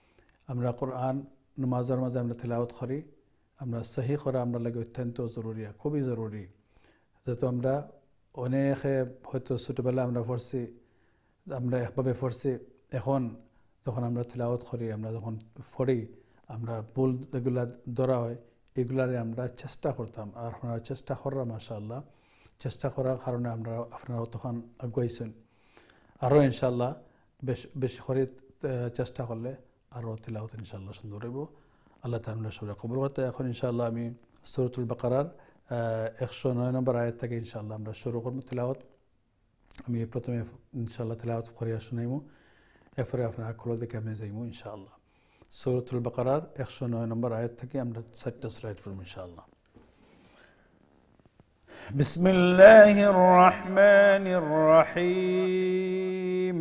Speaker 1: আমরা কোরআন নামাজের মাঝে আমরা তেলাওয়াত করি আমরা সহি করা আমরা লাগে অত্যন্ত জরুরি খুবই জরুরি যেহেতু আমরা অনেক হয়তো ছোটোবেলা আমরা পড়ছি আমরা একভাবে পড়ছি এখন যখন আমরা তেলাওয়াত করি আমরা যখন পড়ি আমরা ভুল এগুলা ধরা হয় এগুলারে আমরা চেষ্টা করতাম আর আপনারা চেষ্টা করা মাশাআল্লাহ চেষ্টা করার কারণে আমরা আপনারা তখন আগুয়াইছেন আরও ইনশাআল্লাহ বেশ বেশি করে চেষ্টা করলে আরও তেলাওয়াত ইনশাআল্লাহ সুন্দর হইব আল্লাহ তাআলা সূরা কবুল করতে এখন ইনশাআল্লাহ আমি সূরাতুল বাকারার একশো নয় নম্বর আয়াত থেকে ইনশাআল্লাহ আমরা শুরু করব তেলাওয়াত আমি প্রথমে ইনশাআল্লাহ তেলাওয়াত করিয়া শুনাইমু এরপরে আপনারা খোলা দেখে আমি যাইমু ইনশাআল্লাহ সূরাতুল বাকারার একশো নয় নম্বর আয়াত থেকে আমরা চারটা স্লাইড পড়ব ইনশাআল্লাহ بسم الله الرحمن الرحيم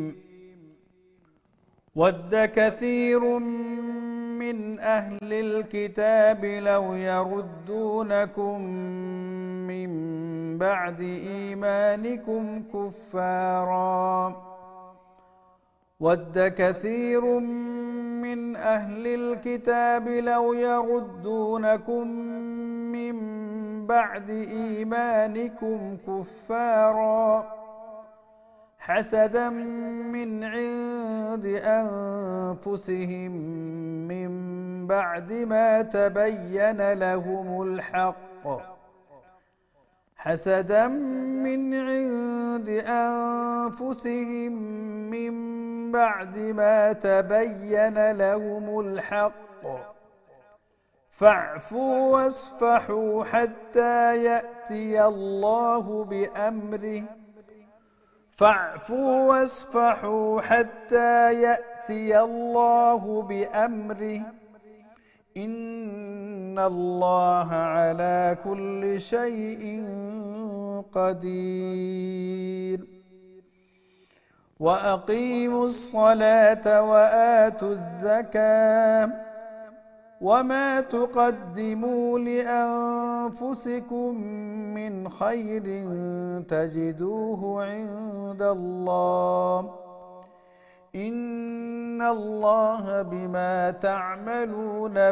Speaker 1: ود كثير من أهل الكتاب لو يردونكم من بعد إيمانكم كفارا ود كثير من أهل الكتاب لو يردونكم من بعد إيمانكم كفارا حسدا من عند أنفسهم من بعد ما تبين لهم الحق حسدا من عند أنفسهم من بعد ما تبين لهم الحق فاعفوا واصفحوا حتى يأتي الله بأمره فاعفوا واصفحوا حتى يأتي الله بأمره إن الله على كل شيء قدير وأقيموا الصلاة وآتوا الزكاة وما تقدموا لأنفسكم من خير تجدوه عند الله إن الله بما تعملون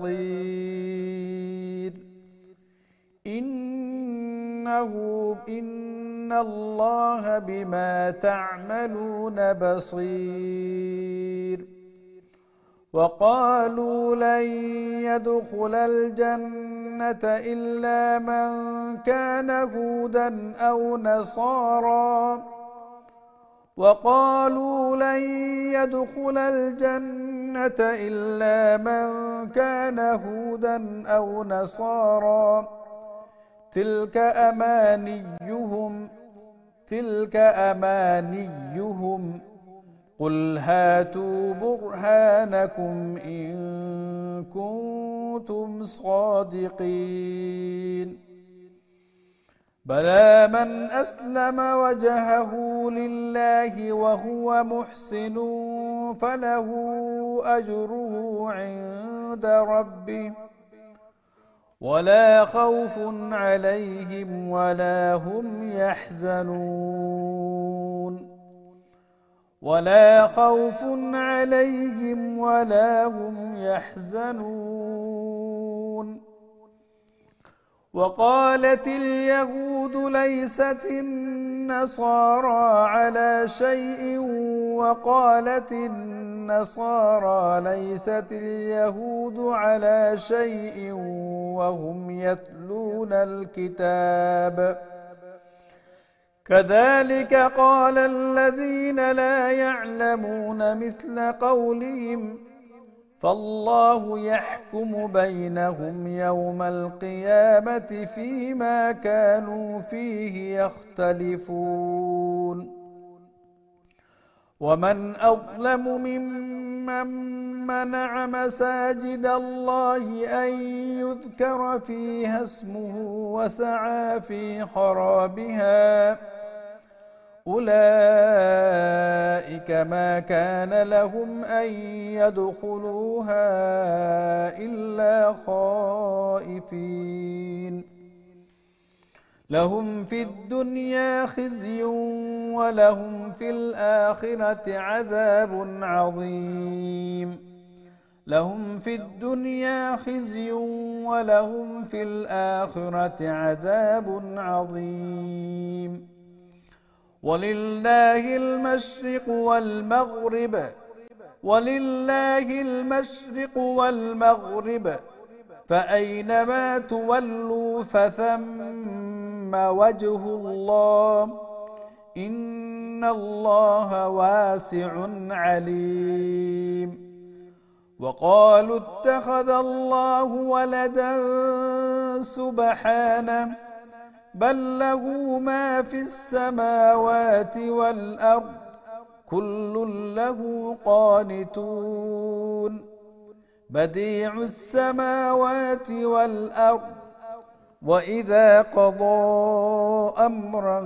Speaker 1: بصير إنه إن الله بما تعملون بصير وقالوا لن يدخل الجنة إلا من كان هودا أو نصارى وقالوا لن يدخل الجنة إلا من كان هودا أو نصارى تلك أمانيهم تلك أمانيهم قل هاتوا برهانكم إن كنتم صادقين بلى من أسلم وجهه لله وهو محسن فله أجره عند ربه ولا خوف عليهم ولا هم يحزنون ولا خوف عليهم ولا هم يحزنون وقالت اليهود ليست النصارى على شيء وقالت النصارى ليست اليهود على شيء وهم يتلون الكتاب كذلك قال الذين لا يعلمون مثل قولهم فالله يحكم بينهم يوم القيامة فيما كانوا فيه يختلفون ومن أظلم ممن منع مساجد الله أن يذكر فيها اسمه وسعى في خرابها أولئك ما كان لهم أن يدخلوها إلا خائفين لهم في الدنيا خزي ولهم في الآخرة عذاب عظيم لهم في الدنيا خزي ولهم في الآخرة عذاب عظيم ولله المشرق والمغرب ولله المشرق والمغرب فأينما تولوا فثم وجه الله إن الله واسع عليم وقالوا اتخذ الله ولدا سبحانه بل له ما في السماوات والأرض كل له قانتون بديع السماوات والأرض وإذا قضى أمرا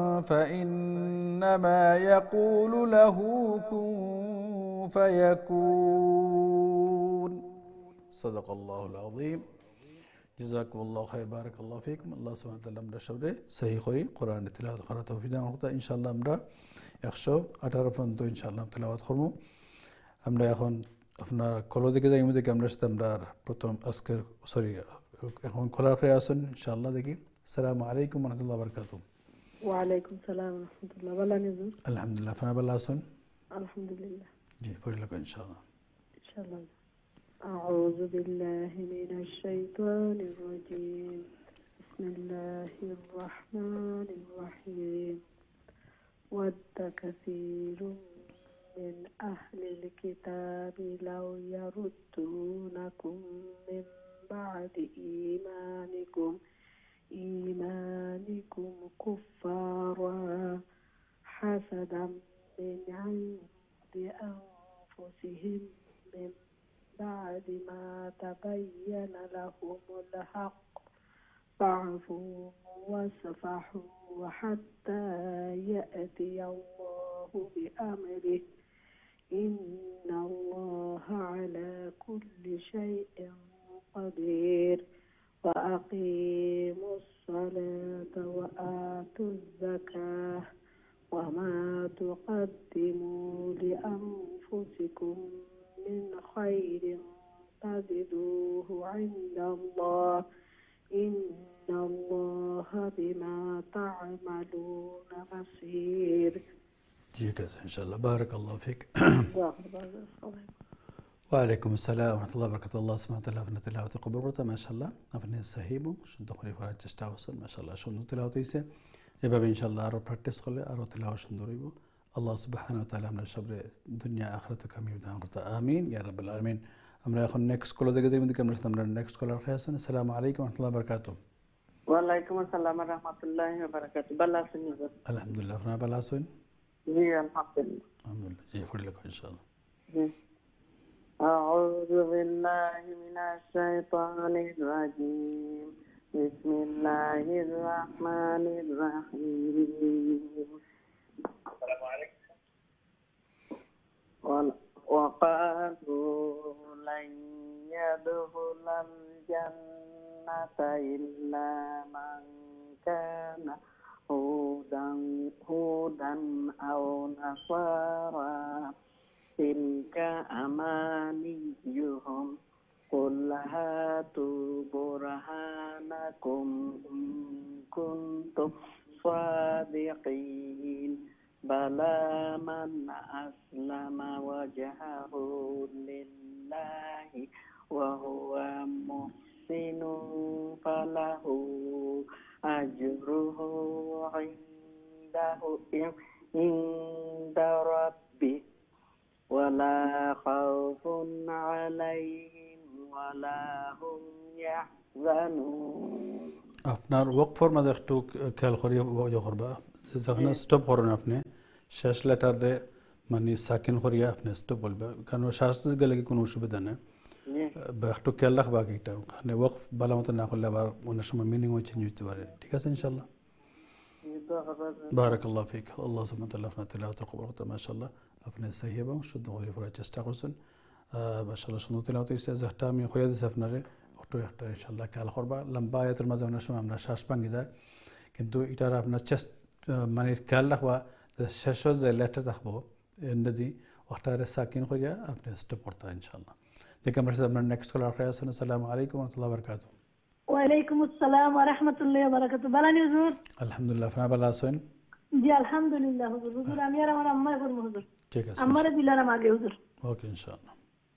Speaker 1: فإنما يقول له كن فيكون صدق الله العظيم جزاكم الله خير بارك الله فيكم الله سبحانه وتعالى আমরা সবে সহি করি কোরআন তেলাওয়াত করা তৌফিক দান করতে ইনশাআল্লাহ আমরা একশো আঠারো পর্যন্ত ইনশাআল্লাহ তেলাওয়াত করব আমরা এখন আপনার কল দিকে যাই মধ্যে ক্যামেরার সাথে আমরা প্রথম আজকের সরি এখন খোলা করে আসুন ইনশাআল্লাহ দেখি আসসালামু আলাইকুম ওয়া রাহমাতুল্লাহি ওয়া বারাকাতুহু
Speaker 3: ওয়া আলাইকুম সালাম ওয়া রাহমাতুল্লাহি ভালো আছেন
Speaker 1: আলহামদুলিল্লাহ আপনারা ভালো আছেন
Speaker 3: আলহামদুলিল্লাহ
Speaker 1: জি পড়লে ইনশাআল্লাহ
Speaker 3: ইনশাআল্লাহ أعوذ بالله من الشيطان الرجيم بسم الله الرحمن الرحيم ود كثير من أهل الكتاب لو يردونكم من بعد إيمانكم إيمانكم كفارا حسدا من عند أنفسهم من بعد
Speaker 7: بعد ما تبين لهم الحق فاعفوا واصفحوا حتى يأتي الله بأمره إن الله على كل شيء قدير وأقيموا الصلاة وآتوا الزكاة وما تقدموا لأنفسكم من خير تجدوه عند الله إن الله بما تعملون بصير.
Speaker 1: جيك إن شاء الله. بارك الله فيك. وعليكم السلام ورحمة الله وبركاته. الله سبحانه وتعالى في تلاوة قبرته ما شاء الله أفنى سهيبو شد خلي فرات تستوصل ما شاء الله شو تلاوة يسه يبقى إن شاء الله أرو براكتس خلي أرو تلاوة شندوريبو الله سبحانه وتعالى من الشبر الدنيا آخرته كم يبدأ قرطة آمين يا رب العالمين. أمر يأخذ next كل ده قديم ذيك أمر استمر next كل رخيصنا. السلام عليكم ورحمة الله وبركاته.
Speaker 8: وعليكم السلام ورحمة الله وبركاته. بلا سنجد.
Speaker 1: الحمد لله. فنا بلا سن.
Speaker 8: جي الحمد لله.
Speaker 1: الحمد لله. جي فضل لك إن شاء الله.
Speaker 8: جي. أعوذ بالله من الشيطان الرجيم. بسم الله الرحمن الرحيم. السلام عليكم. وقالوا لن يدخل الجنة إلا من كان هودا هودا أو نصارى تلك أمانيهم قل هاتوا برهانكم إن كنتم صادقين بلى من أسلم وجهه لله وهو محسن فله أجره عنده عند ربه ولا خوف عليهم ولا هم يحزنون.
Speaker 1: أفنار وقت فرما دختو كالخوري وجو خربا زخنا ستوب خورنا أفنى شاش لتر ده ماني ساكن خوريا أفنى ستوب قلبا كانوا شاش تزغلقي كونو شو بدنا بختو كالخ باقي تا خنا وقف بالا مت ناخذ لبار ونشوف مينينغ وتشنج تبارك تيجا إن شاء الله. بارك الله فيك. الله سبحانه وتعالى فنا تلاوة القرآن ما شاء الله أفنى سهيبا وشد غوري فرات تستقصن ما شاء الله شنو تلاوة يسا زهتامي خويا دسفناري أختو يحتاج إن شاء الله كالخربا لمبا يترمز ونشوف أمنا شاش بانجدا كنتو إتارا أفنى تشست ماني كالخ وا شاشو زي لتر تخبو الندي واختار ساكن خويا أفنى استقرتا إن شاء الله. لكن مرسل من next call آخر ياسين. السلام عليكم ورحمة الله وبركاته.
Speaker 9: وعليكم السلام ورحمة الله وبركاته. بلا نزور.
Speaker 1: الحمد لله. فنا بلا سوين.
Speaker 9: جي الحمد لله حضور حضور أميرة وانا أمّا يقول حضور.
Speaker 1: ठीक है.
Speaker 9: أمّا رضي الله ما جه حضور.
Speaker 1: ओके इंशाल्लाह.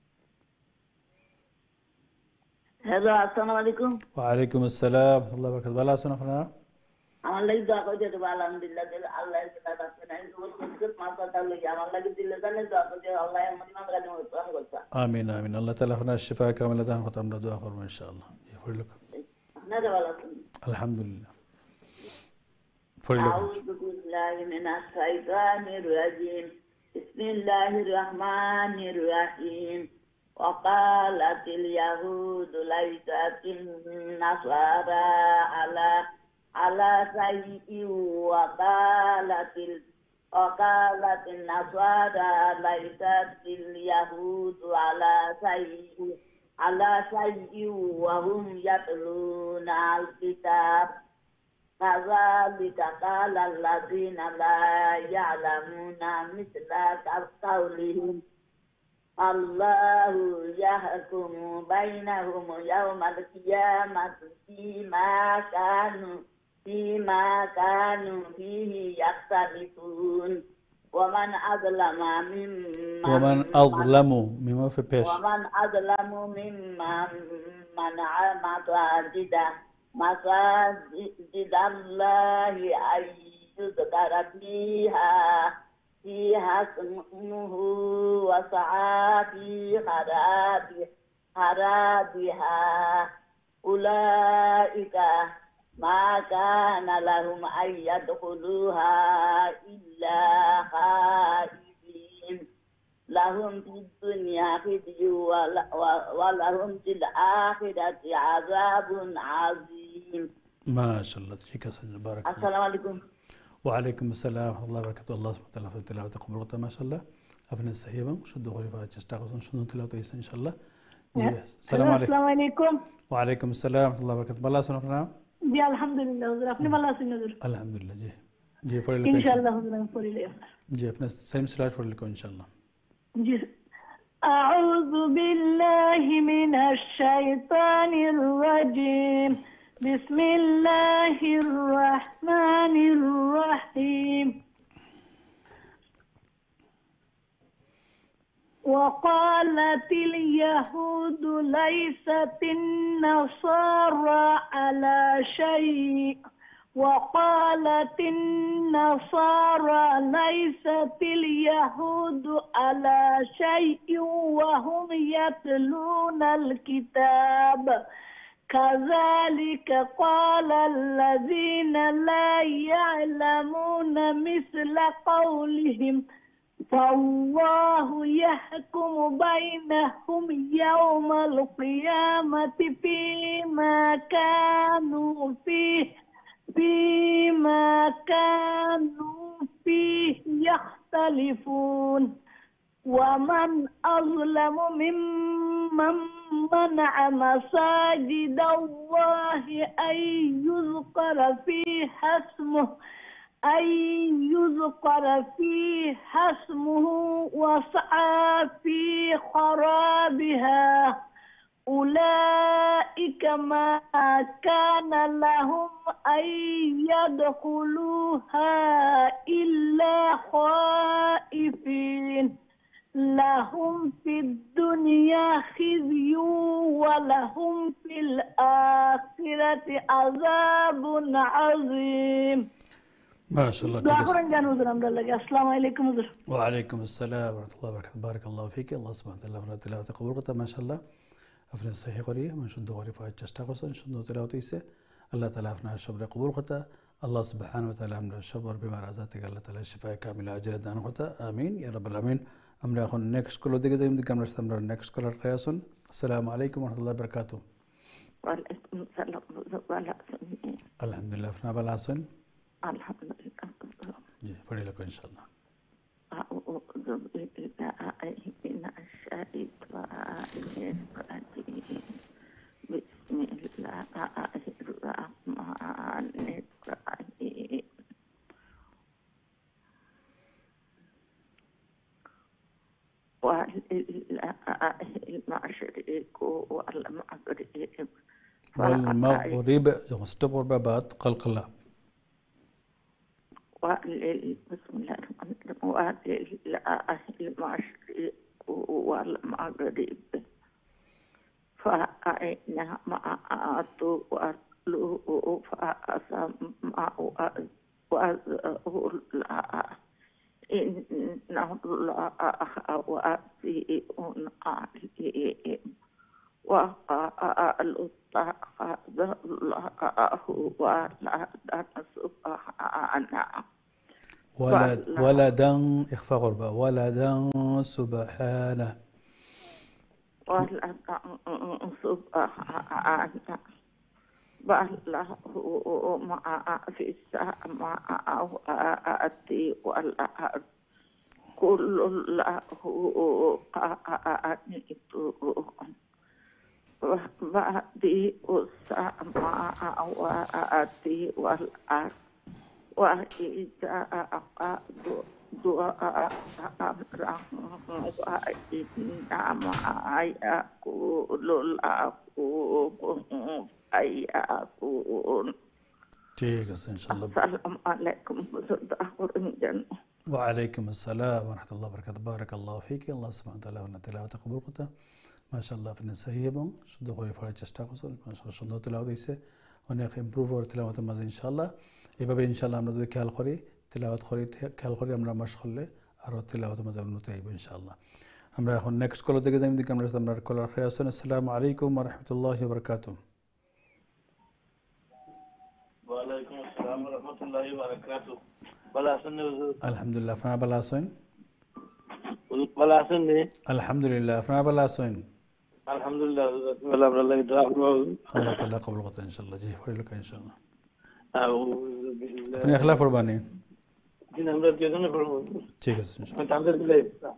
Speaker 10: हेलो अस्सलाम वालेकुम.
Speaker 1: वालेकुम अस्सलाम व रहमतुल्लाहि व बरकातहू. बला सुना फना.
Speaker 10: আমার লাগি দোয়া করে দিতে আলহামদুলিল্লাহ দিল আল্লাহ তাআলা রাখছেন আমি তো বলছি মাসা তাআলা আমার লাগি দিলে জানে দোয়া করে আল্লাহ আমাদের নাম গালি মত করতে
Speaker 1: آمين آمين. الله تعالى فنا الشفاء كاملة دان ختم دعاء خير إن شاء الله. يغفر لك.
Speaker 10: نادى ولا
Speaker 1: الحمد لله.
Speaker 10: أعوذ بالله من الشيطان الرجيم. بسم الله الرحمن الرحيم. وقالت اليهود ليست النصارى على على شيء وقالت وقالت النصارى ليست اليهود على شيء على شيء وهم يتلون الكتاب كذلك قال الذين لا يعلمون مثل قولهم الله يحكم بينهم يوم القيامة فيما كانوا فيما كانوا فيه يختلفون ومن أظلم ممن
Speaker 1: ومن أظلم مما في بيش
Speaker 10: ومن أظلم ممن منع مساجد مساجد الله أن يذكر فيها فيها اسمه وسعى في خراب خرابها أولئك ما كان لهم أن يدخلوها إلا خائفين لهم في الدنيا الدنيا خزي ولهم في الآخرة عذاب عظيم.
Speaker 1: ما شاء الله تجيك سنة بارك الله.
Speaker 10: السلام عليكم.
Speaker 1: وعليكم السلام ورحمة الله وبركاته. الله سبحانه وتعالى في التلاوة قبولته ما شاء الله. أفنى السهيبة شدوا غري فرج استغفر شنو تلاوته إن شاء الله. السلام عليكم.
Speaker 9: السلام عليكم.
Speaker 1: وعليكم السلام ورحمة الله وبركاته. بالله سبحانه وتعالى.
Speaker 9: جي الحمد لله وزر أفنى بالله سنة
Speaker 1: الحمد لله جي جي فريلك
Speaker 9: إن شاء الله وزر فريلك
Speaker 1: جي أفنى سيم سلاش فريلك إن شاء الله.
Speaker 9: جي أعوذ بالله من الشيطان الرجيم. بسم الله الرحمن الرحيم. وقالت اليهود ليست النصارى على شيء وقالت النصارى ليست اليهود على شيء وهم يتلون الكتاب كذلك قال الذين لا يعلمون مثل قولهم فالله يحكم بينهم يوم القيامة فيما كانوا فيه فيما كانوا فيه يختلفون ومن أظلم ممن منع مساجد الله أن يذكر فيها اسمه أن يذكر فيها اسمه وسعى في خرابها أولئك ما كان لهم أن يدخلوها إلا خائفين لهم في الدنيا خزي ولهم في الآخرة عذاب عظيم.
Speaker 1: ما شاء الله.
Speaker 9: السلام عليكم.
Speaker 1: وعليكم السلام ورحمة الله وبركاته. بارك الله فيك. الله سبحانه وتعالى فرات تلاوة قبولته ما شاء الله. أفنى صحيح قرية من شد غري فاج تستغفر شد تلاوة إيسه الله تعالى أفنى الشبر قبولته الله سبحانه وتعالى أمر الشبر بما رزقك الله تعالى الشفاء كاملة عاجلة دانقته آمين يا رب العالمين. أمر أخون next كله دقيقة زي مدك أمر استمر next كله رياسون. السلام عليكم ورحمة الله وبركاته.
Speaker 10: وعليكم السلام ورحمة الله.
Speaker 1: الحمد لله أفنى بالعسن.
Speaker 10: الحمد لله.
Speaker 1: جي فري لكم إن شاء الله.
Speaker 10: أعوذ بالله من الشيطان الرجيم. بسم الله الرحمن الرحيم. ولله المشرق والمغرب.
Speaker 1: والمغرب استبر بابات قلقلة.
Speaker 10: بسم الله الرحمن الرحيم. ولله المشرق والمغرب فأينما تولوا فثم وجه الله إن الله واسع عليم وقالوا اتخذ الله ولدا سبحانه
Speaker 1: ولد ولدا إخفاء غربة ولدا سبحانه
Speaker 10: ولدا سبحانه بل له ما في السماوات والأرض كل له قانتون بديع السماوات والأرض وإذا دعاء أمرا وإنما يقول له كن فيكون.
Speaker 1: جيك إن شاء الله.
Speaker 10: السلام عليكم ورحمة.
Speaker 1: وعليكم السلام ورحمة الله وبركاته. بارك الله فيك. الله سبحانه وتعالى ونتلاوة قبول قطة ما شاء الله في النسائيبون شدو غوري فرج استغفر ما شاء الله شدو تلاوة يسه ونخ improve اور تلاوة ماز إن شاء الله يبقى إن شاء الله أمر ذي كهال خوري تلاوة خوري كهال خوري أمر مشغول أرو تلاوة ماز نوتيب إن شاء الله أمر أخون next كله دقيقة زي مديك أمر استمر كل خير. السلام عليكم ورحمة الله وبركاته.
Speaker 11: وعليكم السلام ورحمة الله وبركاته. بلا سنة.
Speaker 1: الحمد لله. فنا بلا سن.
Speaker 11: ভালো আছেন রে?
Speaker 1: আলহামদুলিল্লাহ, আপনারা ভালো আছেন?
Speaker 11: আলহামদুলিল্লাহ, ভালো আমরা লাগি দোয়া করব।
Speaker 1: আল্লাহ তাআলা কবুল করুন ইনশাআল্লাহ। জি পড়িল কা ইনশাআল্লাহ।
Speaker 11: আউযু বিল্লাহি।
Speaker 1: আপনি ইখলা পড়বানি?
Speaker 11: দিন আমরা দুজনে পড়ব।
Speaker 1: ঠিক আছে ইনশাআল্লাহ।
Speaker 11: আমি তাদের দিলে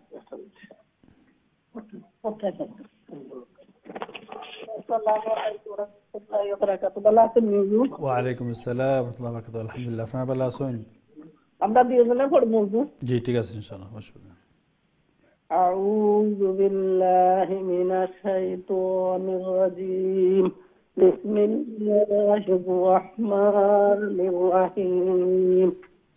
Speaker 7: আসসালামু আলাইকুম ওয়া রাহমাতুল্লাহি ওয়া বারাকাতুহু। ভালো আছেন হুজুর?
Speaker 1: ওয়া আলাইকুম আসসালাম ওয়া রাহমাতুল্লাহি ওয়া বারাকাতুহু। আলহামদুলিল্লাহ, আপনারা ভালো আছেন?
Speaker 7: আমরা দুজনে পড়ব হুজুর।
Speaker 1: জি ঠিক আছে ইনশাআল্লাহ, অসুবিধা নেই।
Speaker 7: আউযু বিল্লাহি মিনাশ শাইতানির রাজীম। বিসমিল্লাহির রাহমানির রাহিম।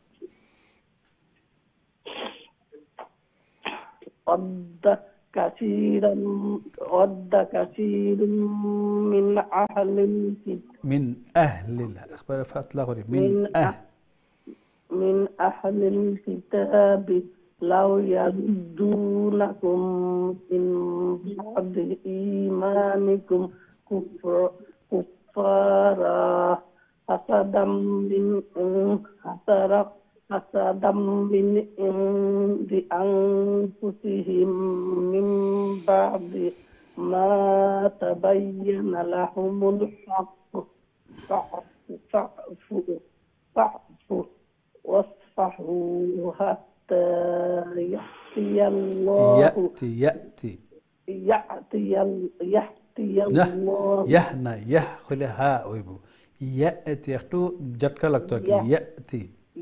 Speaker 7: قد كثيرا قد كثير من أهل الكتاب
Speaker 1: من أهل الأخبار فأطلع غريب من
Speaker 7: من
Speaker 1: أهل
Speaker 7: من أهل الكتاب لو يردونكم من بعد إيمانكم كفر كفارا حسدا من حسرا حسدا من عند أنفسهم من بعد ما تبين لهم الحق فاعفوا فاعفوا واصفحوا حتى يأتي الله
Speaker 1: يأتي يأتي
Speaker 7: يأتي يأتي
Speaker 1: يح
Speaker 7: الله
Speaker 1: يحنا يح خلي ها ويبو يأتي يختو جتك लगता है कि يأتي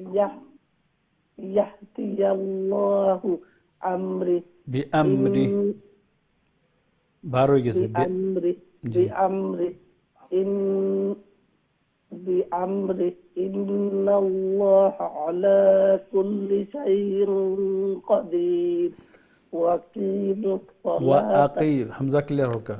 Speaker 7: يأتي الله أمري
Speaker 1: بأمري بارو يجلس
Speaker 7: بأمري بأمري إن بأمري إن الله على كل شيء قدير وأقيموا الصلاة
Speaker 1: وأقيم حمزة كلير هوكا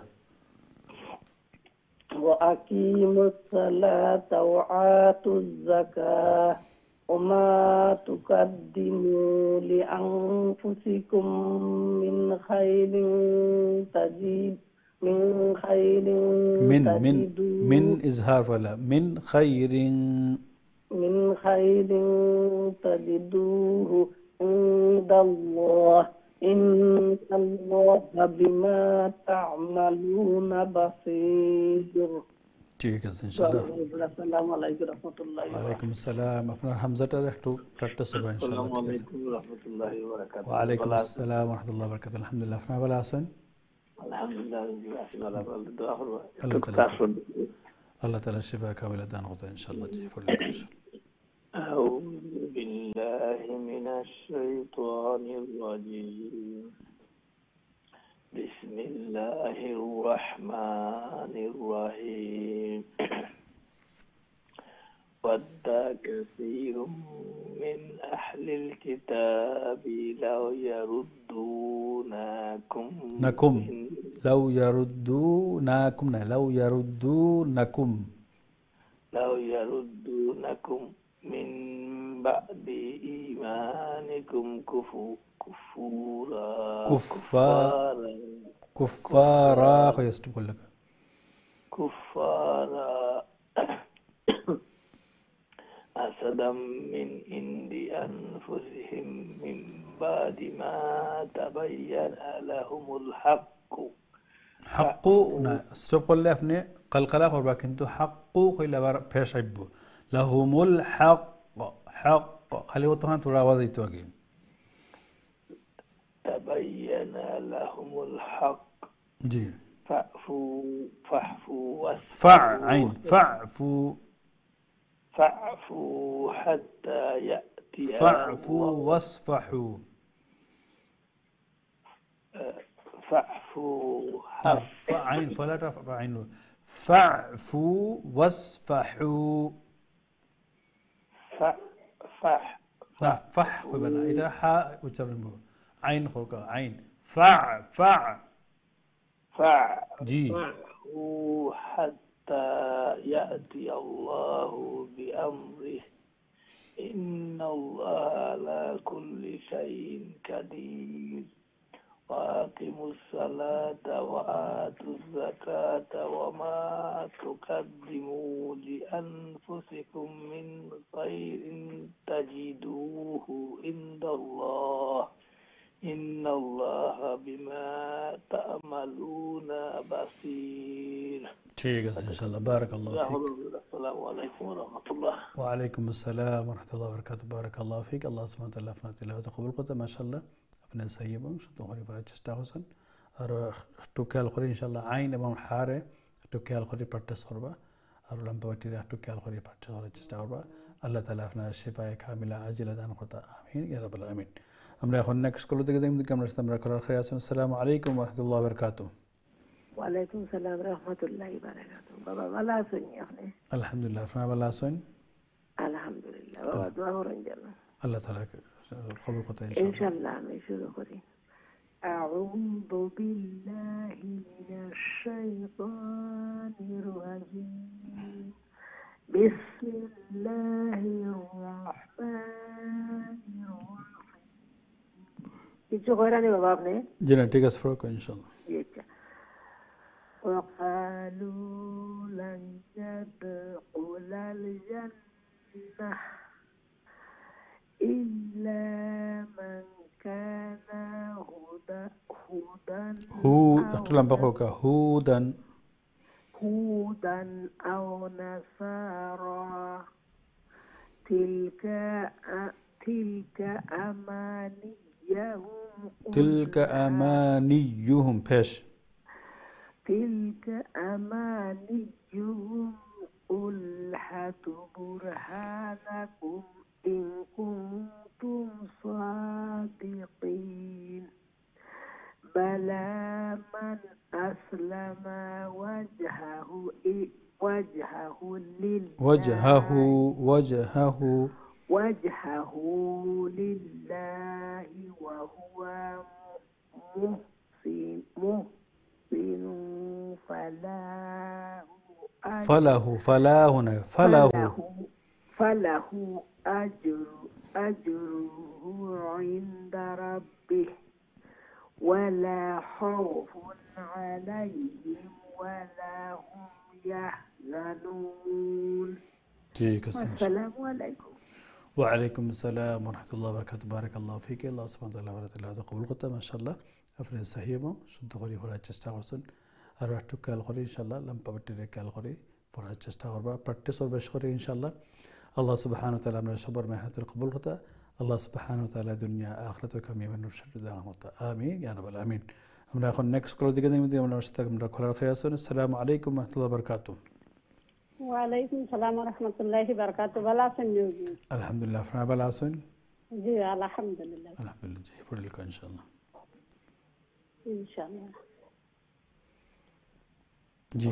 Speaker 7: وأقيموا الصلاة وآتوا الزكاة وما تقدموا لأنفسكم من خير تجد من خير
Speaker 1: من من
Speaker 7: تجدوه
Speaker 1: من إظهار ولا من خير
Speaker 7: من خير تجدوه عند الله إن الله بما تعملون بصير
Speaker 1: ঠিক আছে ইনশাআল্লাহ।
Speaker 7: আসসালামু আলাইকুম রাহমাতুল্লাহি
Speaker 1: ওয়া আলাইকুম আসসালাম। আপনার হামজাটা একটু প্র্যাকটিস করবেন ইনশাআল্লাহ।
Speaker 11: আসসালামু আলাইকুম ওয়া রাহমাতুল্লাহি ওয়া বারাকাতুহু।
Speaker 1: ওয়া আলাইকুম আসসালাম ওয়া রাহমাতুল্লাহি ওয়া বারাকাতুহু। আলহামদুলিল্লাহ, আপনারা ভালো আছেন?
Speaker 11: আলহামদুলিল্লাহ, ভালো ভালো দোয়া করব।
Speaker 1: আল্লাহ তাআলা আল্লাহ তাআলা শিফা কামিলা দান করুন ইনশাআল্লাহ। জি পড়িল কা ইনশাআল্লাহ।
Speaker 11: أعوذ بالله من الشيطان الرجيم. بسم الله الرحمن الرحيم. ود كثير من أهل الكتاب لو يردونكم
Speaker 1: نكم لو يردونكم لو يردونكم
Speaker 11: لو يردونكم من بعد إيمانكم كفو كفورا
Speaker 1: كفارا كفارا خيستقول لك
Speaker 11: كفارا حسدا من عند أنفسهم من بعد ما تبين لهم الحق
Speaker 1: حق ستوب قول আপনি قلقلا করবা কিন্তু حق কইলা আবার ফেস আইবো لهم الحق حق খালি ওতখান তোরা আওয়াজ দিতে আগে
Speaker 11: تبين لهم الحق
Speaker 1: জি
Speaker 11: فاعفوا فاعفوا
Speaker 1: فع عين فاعفوا
Speaker 11: فاعفوا حتى يأتي
Speaker 1: فاعفوا واصفحوا
Speaker 11: فاعفوا
Speaker 1: عين فلا ترفع عينه فاعفوا واصفحوا
Speaker 11: فح فح
Speaker 1: فح قبل إذا حاء وترمه عين خلقه عين فع فع
Speaker 11: فع
Speaker 1: جي
Speaker 11: فاعفوا حتى يأتي الله بأمره إن الله على كل شيء قدير وأقيموا الصلاة وآتوا الزكاة وما تقدموا لأنفسكم من خير تجدوه عند الله إن الله بما تعملون بصير.
Speaker 1: ठीक है इंशाल्लाह बारक अल्लाह फीक.
Speaker 11: अस्सलाम वालेकुम व रहमतुल्लाह.
Speaker 1: वालेकुम अस्सलाम व रहमतुल्लाहि व बरकातुहू. बारक अल्लाह फीक. अल्लाह सुब्हानहू व तआला अपना तिलावत कबूल करता माशाअल्लाह. अपने सही बन शुद्ध होने पर चेष्टा होसन और टुक्याल खरी इंशाल्लाह आइन এবং হারে টুকিয়াল খরি প্র্যাকটিস করবা আর লম্বা বাটিরা টুকিয়াল খরি প্র্যাকটিস করার চেষ্টা করবা. আল্লাহ তাআলা আপনার শিফায়ে কামিলা আজিলা দান করতে আমিন ইয়া রাব্বাল আলামিন. আমরা এখন নেক্সট কল থেকে দেখব কি আমরা আমরা করার খেয়াল আছেন. আসসালামু আলাইকুম ওয়া রাহমাতুল্লাহি ওয়া বারাকাতুহু.
Speaker 3: ওয়া আলাইকুম সালাম ওয়া রাহমাতুল্লাহি ওয়া বারাকাতুহু. বাবা ভালো আছেন আপনি?
Speaker 1: আলহামদুলিল্লাহ. আপনারা ভালো আছেন?
Speaker 3: আলহামদুলিল্লাহ. বাবা দোয়া করেন যেন
Speaker 1: আল্লাহ তাআলা কবুল করতে
Speaker 3: ইনশাআল্লাহ. ইনশাআল্লাহ আমি শুরু করি. أعوذ بالله من الشيطان الرجيم. بسم الله الرحمن الرحيم. কিছু করেনি বাবা আপনি?
Speaker 1: জি না ঠিক আছে ফরক ইনশাআল্লাহ.
Speaker 3: আচ্ছা. وقالوا لن يدخل الجنة إلا من كان هدى هدى
Speaker 1: هو أتلم بقولك هودا
Speaker 3: هودا أو نصارى تلك تلك أمانيهم
Speaker 1: تلك أمانيهم بيش
Speaker 3: تلك أمانيهم قل هاتوا برهانكم إن كنتم صادقين. بلى من أسلم وجهه وجهه لله
Speaker 1: وجهه وجهه
Speaker 3: وجهه لله وهو محسن محسن فله
Speaker 1: فله فلا هنا فله
Speaker 3: فله أجر أجره عند ربه ولا خوف عليهم ولا هم يحزنون. السلام عليكم.
Speaker 1: وعليكم السلام ورحمة الله وبركاته. بارك الله فيك. الله سبحانه وتعالى وتعالى قبول قطة ما شاء الله. أفراد سهيمة شد غري فرات تستغرسون أروح تكال غري إن شاء الله لم ببتدي كال غري فرات تستغربا برتس وبش غري إن شاء الله. الله سبحانه وتعالى من الصبر مهنة القبول قطة. الله سبحانه وتعالى دنيا آخرته كم يمن بشر دعوة. آمين يا رب العالمين. أمنا أخون نكس كل دقيقة نمدي أمنا مشتاق من ركول الخياسون. السلام عليكم ورحمة الله وبركاته.
Speaker 9: وعليكم السلام ورحمة الله وبركاته. بلا سنجوجي.
Speaker 1: الحمد لله. فرنا بلا سن.
Speaker 9: جي الحمد لله.
Speaker 1: الحمد لله. جي فرلك إن شاء الله.
Speaker 9: إن شاء الله.
Speaker 1: جي.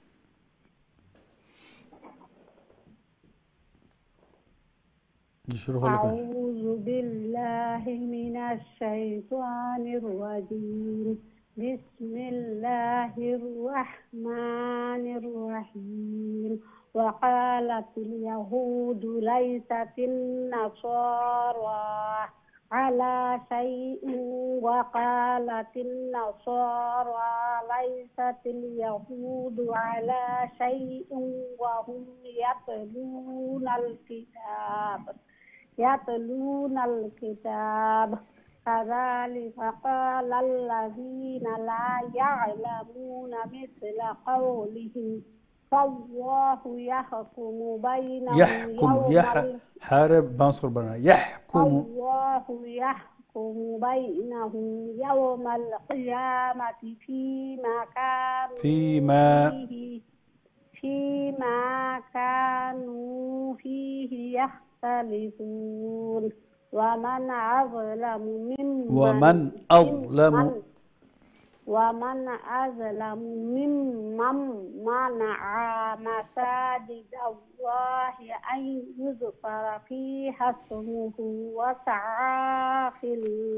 Speaker 9: أعوذ بالله من الشيطان الرجيم. بسم الله الرحمن الرحيم. وقالت اليهود ليست النصارى على شيء وقالت النصارى ليست اليهود على شيء وهم يتلون الكتاب يتلون الكتاب كذلك قال الذين لا يعلمون مثل قولهم فالله يحكم بينهم
Speaker 1: يحكم يح حارب بانصر بنا يحكم
Speaker 9: الله يحكم بينهم يوم القيامة فيما كانوا
Speaker 1: فيما
Speaker 9: فيه فيما كانوا فيه يختلفون. ومن أظلم ممن
Speaker 1: ومن أظلم
Speaker 9: ومن أظلم ممن منع مساجد الله أن يذكر فيها اسمه وسعى في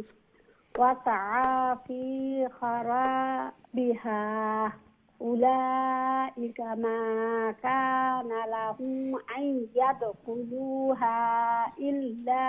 Speaker 9: وسعى في خرابها أولئك ما كان لهم أن يدخلوها إلا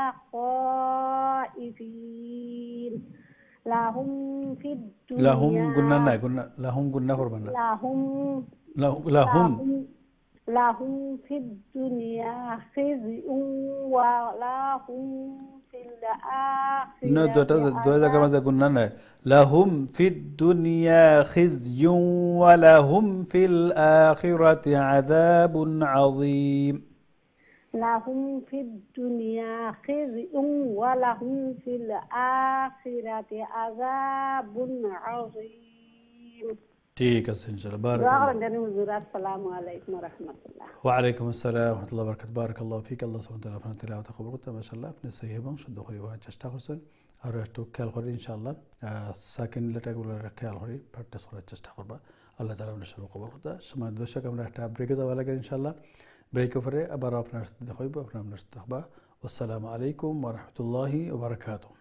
Speaker 9: خائفين. لهم في الدنيا
Speaker 1: لهم قلنا لا قلنا لهم قلنا فربنا
Speaker 9: لهم
Speaker 1: لهم
Speaker 9: لهم في الدنيا خزي ولهم في الآخرة
Speaker 1: No, دوتا دوتا كما قلنا لهم في الدنيا خزي ولهم في الآخرة عذاب عظيم.
Speaker 9: لهم في الدنيا خزي ولهم في الآخرة عذاب عظيم.
Speaker 1: ठीक है इंशाल्लाह बारक अल्लाह
Speaker 9: السلام عليكم ورحمة الله.
Speaker 1: وعليكم السلام ورحمة الله وبركاته. بارك الله فيك. الله سبحانه وتعالى فان تلاوة قبول قلت ما شاء الله अपने सही है शुद्ध खरी वाला चेष्टा करছেন আর একটু খেয়াল করি ইনশাআল্লাহ সেকেন্ড লেটারগুলো খেয়াল করি প্র্যাকটিস করার চেষ্টা করবা আল্লাহ তাআলা আমাদের সব কবুল করতে সময় দর্শক আমরা একটা ব্রেকে যাওয়া লাগে ইনশাআল্লাহ ব্রেক পরে আবার আপনার সাথে দেখা হইব আপনার আমরা সাথে থাকবা আসসালামু আলাইকুম ওয়া রাহমাতুল্লাহি ওয়া বারাকাতুহু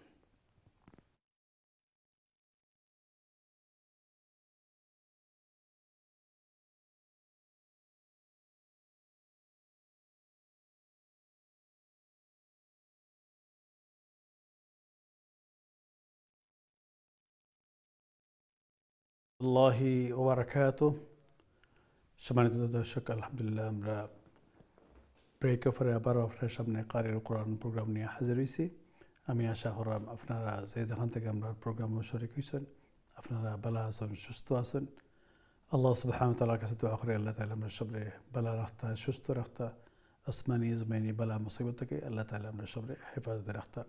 Speaker 1: আল্লাহি ওয়া বারাকাতুহু সম্মানিত দর্শক আলহামদুলিল্লাহ আমরা ব্রেক পরে আবার আপনার সামনে কারিউল কোরআন প্রোগ্রাম নিয়ে হাজির হয়েছি আমি আশা করলাম আপনারা যে যেখান থেকে আমরা প্রোগ্রামে শরীক হয়েছেন আপনারা ভালো আছেন সুস্থ আছেন আল্লাহ সুবহানাহু ওয়া তাআলার কাছে দোয়া করি আল্লাহ তাআলা আমরা সবরে ভালো রাখতা সুস্থ রাখতা আসমানি জমিনি বালা মুসিবত থেকে আল্লাহ তাআলা আমরা সবরে হেফাজতে রাখতা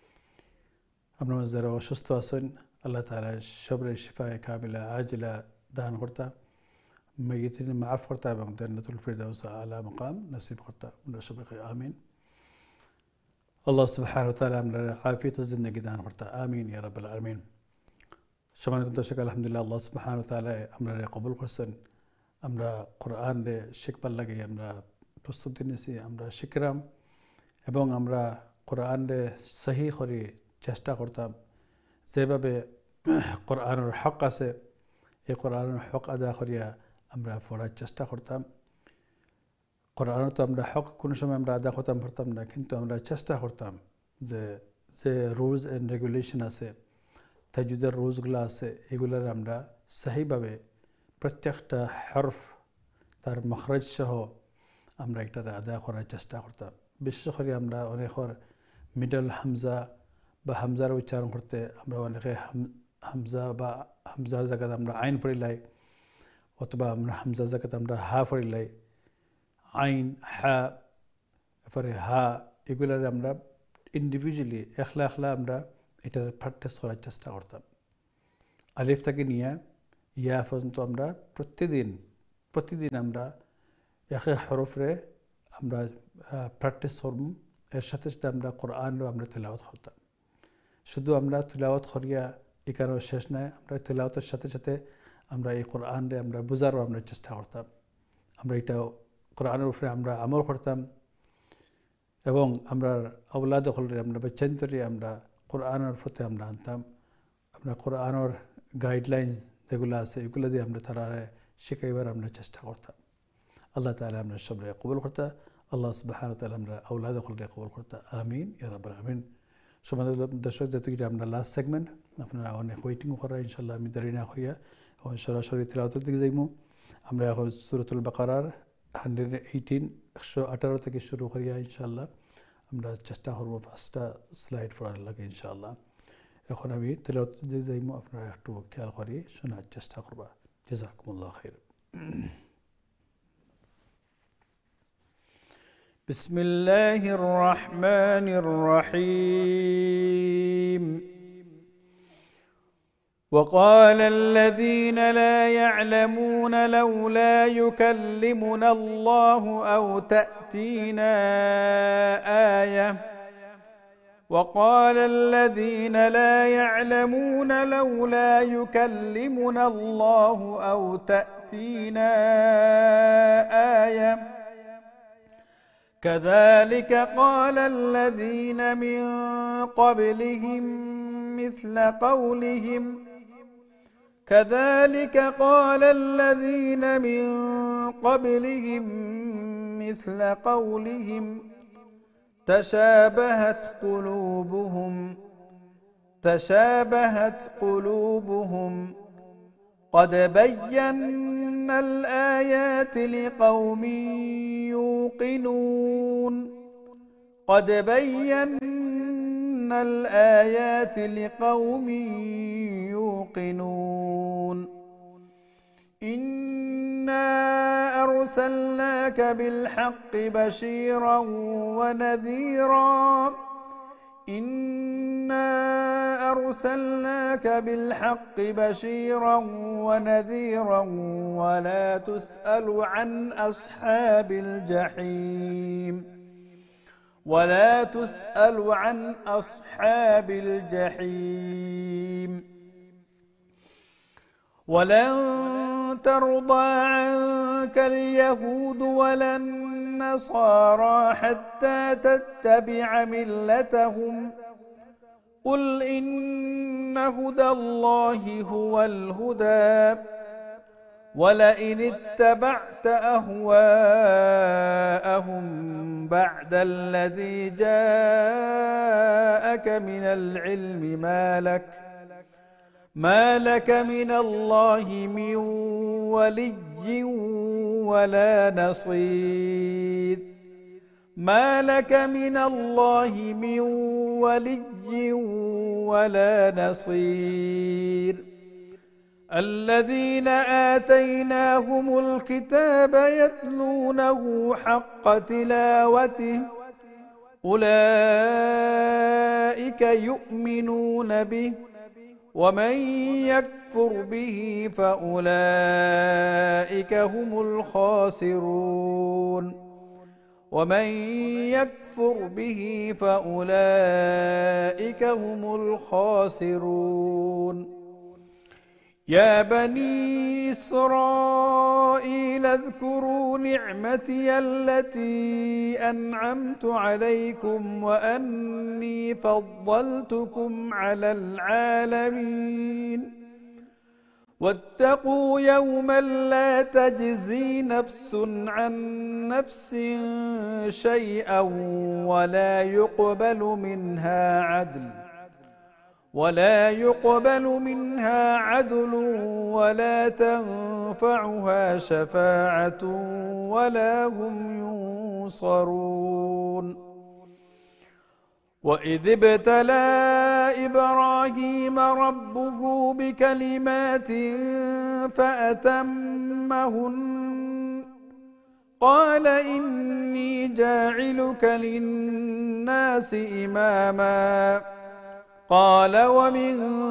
Speaker 1: আপনারা যারা অসুস্থ আছেন আল্লাহ তাআলা সবরে শিফায়ে কামিলা আজিলা দান করতা ميتين معاف করতা এবং জান্নাতুল ফিরদাউস আলা মাকাম নসিব করতা আমরা সবাইকে আমিন আল্লাহ সুবহানাহু ওয়া তাআলা আমরা আফিয়াত জিন্দেগি দান করতা আমিন ইয়া রাব্বাল আলামিন সম্মানিত দর্শক আলহামদুলিল্লাহ আল্লাহ সুবহানাহু ওয়া তাআলা আমরা কবুল করছেন আমরা কোরআন রে শিখবার লাগে আমরা প্রস্তুতি নিয়েছি আমরা শিখরাম এবং আমরা কোরআন রে সহি করে চেষ্টা করতাম যেভাবে কোরআনের হক আছে এই কোরআনের হক আদা করিয়া আমরা পড়ার চেষ্টা করতাম কোরআনের তো আমরা হক কোনো সময় আমরা আদা করতাম পারতাম না কিন্তু আমরা চেষ্টা করতাম যে যে রুলস অ্যান্ড রেগুলেশন আছে তাজুদের রুলসগুলো আছে এগুলোর আমরা সহিভাবে প্রত্যেকটা হরফ তার মখরজ সহ আমরা একটা আদা করার চেষ্টা করতাম বিশেষ করে আমরা অনেকের মিডল হামজা বা হামজার উচ্চারণ করতে আমরা অনেকে হামজা বা হামজার জায়গাতে আমরা আইন পড়িলাই অথবা আমরা হামজার জায়গাতে আমরা হা পড়িলাই আইন হা এরপরে হা এগুলার আমরা ইন্ডিভিজুয়ালি একলা একলা আমরা এটার প্র্যাকটিস করার চেষ্টা করতাম আলিফ থেকে নিয়ে ইয়া পর্যন্ত আমরা প্রতিদিন প্রতিদিন আমরা এক এক হরফরে আমরা প্র্যাকটিস করব এর সাথে সাথে আমরা কোরআনও আমরা তেলাওয়াত করতাম শুধু আমরা তেলাওয়াত করিয়া এখানেও শেষ নয় আমরা তেলাওয়াতের সাথে সাথে আমরা এই কোরআনরে আমরা বুঝারও আমরা চেষ্টা করতাম আমরা এটা কোরআনের উপরে আমরা আমল করতাম এবং আমরা আওলাদ হলরে আমরা বাচ্চান্তরে আমরা কোরআনের প্রতি আমরা আনতাম আমরা কোরআনের গাইডলাইন্স যেগুলো আছে এগুলো দিয়ে আমরা তারা শিখাইবার আমরা চেষ্টা করতাম আল্লাহ তাআলা আমরা সবরে কবুল করতা আল্লাহ সুবহানাহু ওয়া তাআলা আমরা আওলাদ হলরে কবুল করতা আমিন ইয়া রাব্বাল আলামিন সম্মানিত দর্শক যেহেতু আমরা লাস্ট সেগমেন্ট আপনারা অনেক ওয়েটিং করা ইনশাআল্লাহ আমি দেরি না করিয়া এখন সরাসরি তেলাওয়াতের দিকে যাইমু আমরা এখন সূরাতুল বাকারার হান্ড্রেড এইটিন একশো আঠারো থেকে শুরু করিয়া ইনশাআল্লাহ আমরা চেষ্টা করব ফার্স্টটা স্লাইড পড়ার লাগে ইনশাআল্লাহ এখন আমি তেলাওয়াতের দিকে যাইমু আপনারা একটু খেয়াল করে শোনার চেষ্টা করবা জাযাকুমুল্লাহ খাইর بسم الله الرحمن الرحيم وقال الذين لا يعلمون لولا يكلمنا الله أو تأتينا آية وقال الذين لا يعلمون لولا يكلمنا الله أو تأتينا آية كذلك قال الذين من قبلهم مثل قولهم كذلك قال الذين من قبلهم مثل قولهم تشابهت قلوبهم تشابهت قلوبهم قد بينا الآيات لقوم يوقنون قد بينا الآيات لقوم يوقنون إنا أرسلناك بالحق بشيرا ونذيرا إنا أرسلناك بالحق بشيرا ونذيرا ولا تسأل عن أصحاب الجحيم ولا تسأل عن أصحاب الجحيم ولن ترضى عنك اليهود ولا النصارى حتى تتبع ملتهم قل إن هدى الله هو الهدى ولئن اتبعت أهواءهم بعد الذي جاءك من العلم ما لك ما لك من الله من ولي ولا نصير ما لك من الله من ولي ولا نصير الذين آتيناهم الكتاب يتلونه حق تلاوته أولئك يؤمنون به ومن يكفر به فأولئك هم الخاسرون ومن يكفر به فأولئك هم الخاسرون يا بني إسرائيل اذكروا نعمتي التي أنعمت عليكم وأني فضلتكم على العالمين واتقوا يوما لا تجزي نفس عن نفس شيئا ولا يقبل منها عدل ولا يقبل منها عدل ولا تنفعها شفاعة ولا هم ينصرون وإذ ابتلى إبراهيم ربه بكلمات فأتمهن قال إني جاعلك للناس إماما قال ومن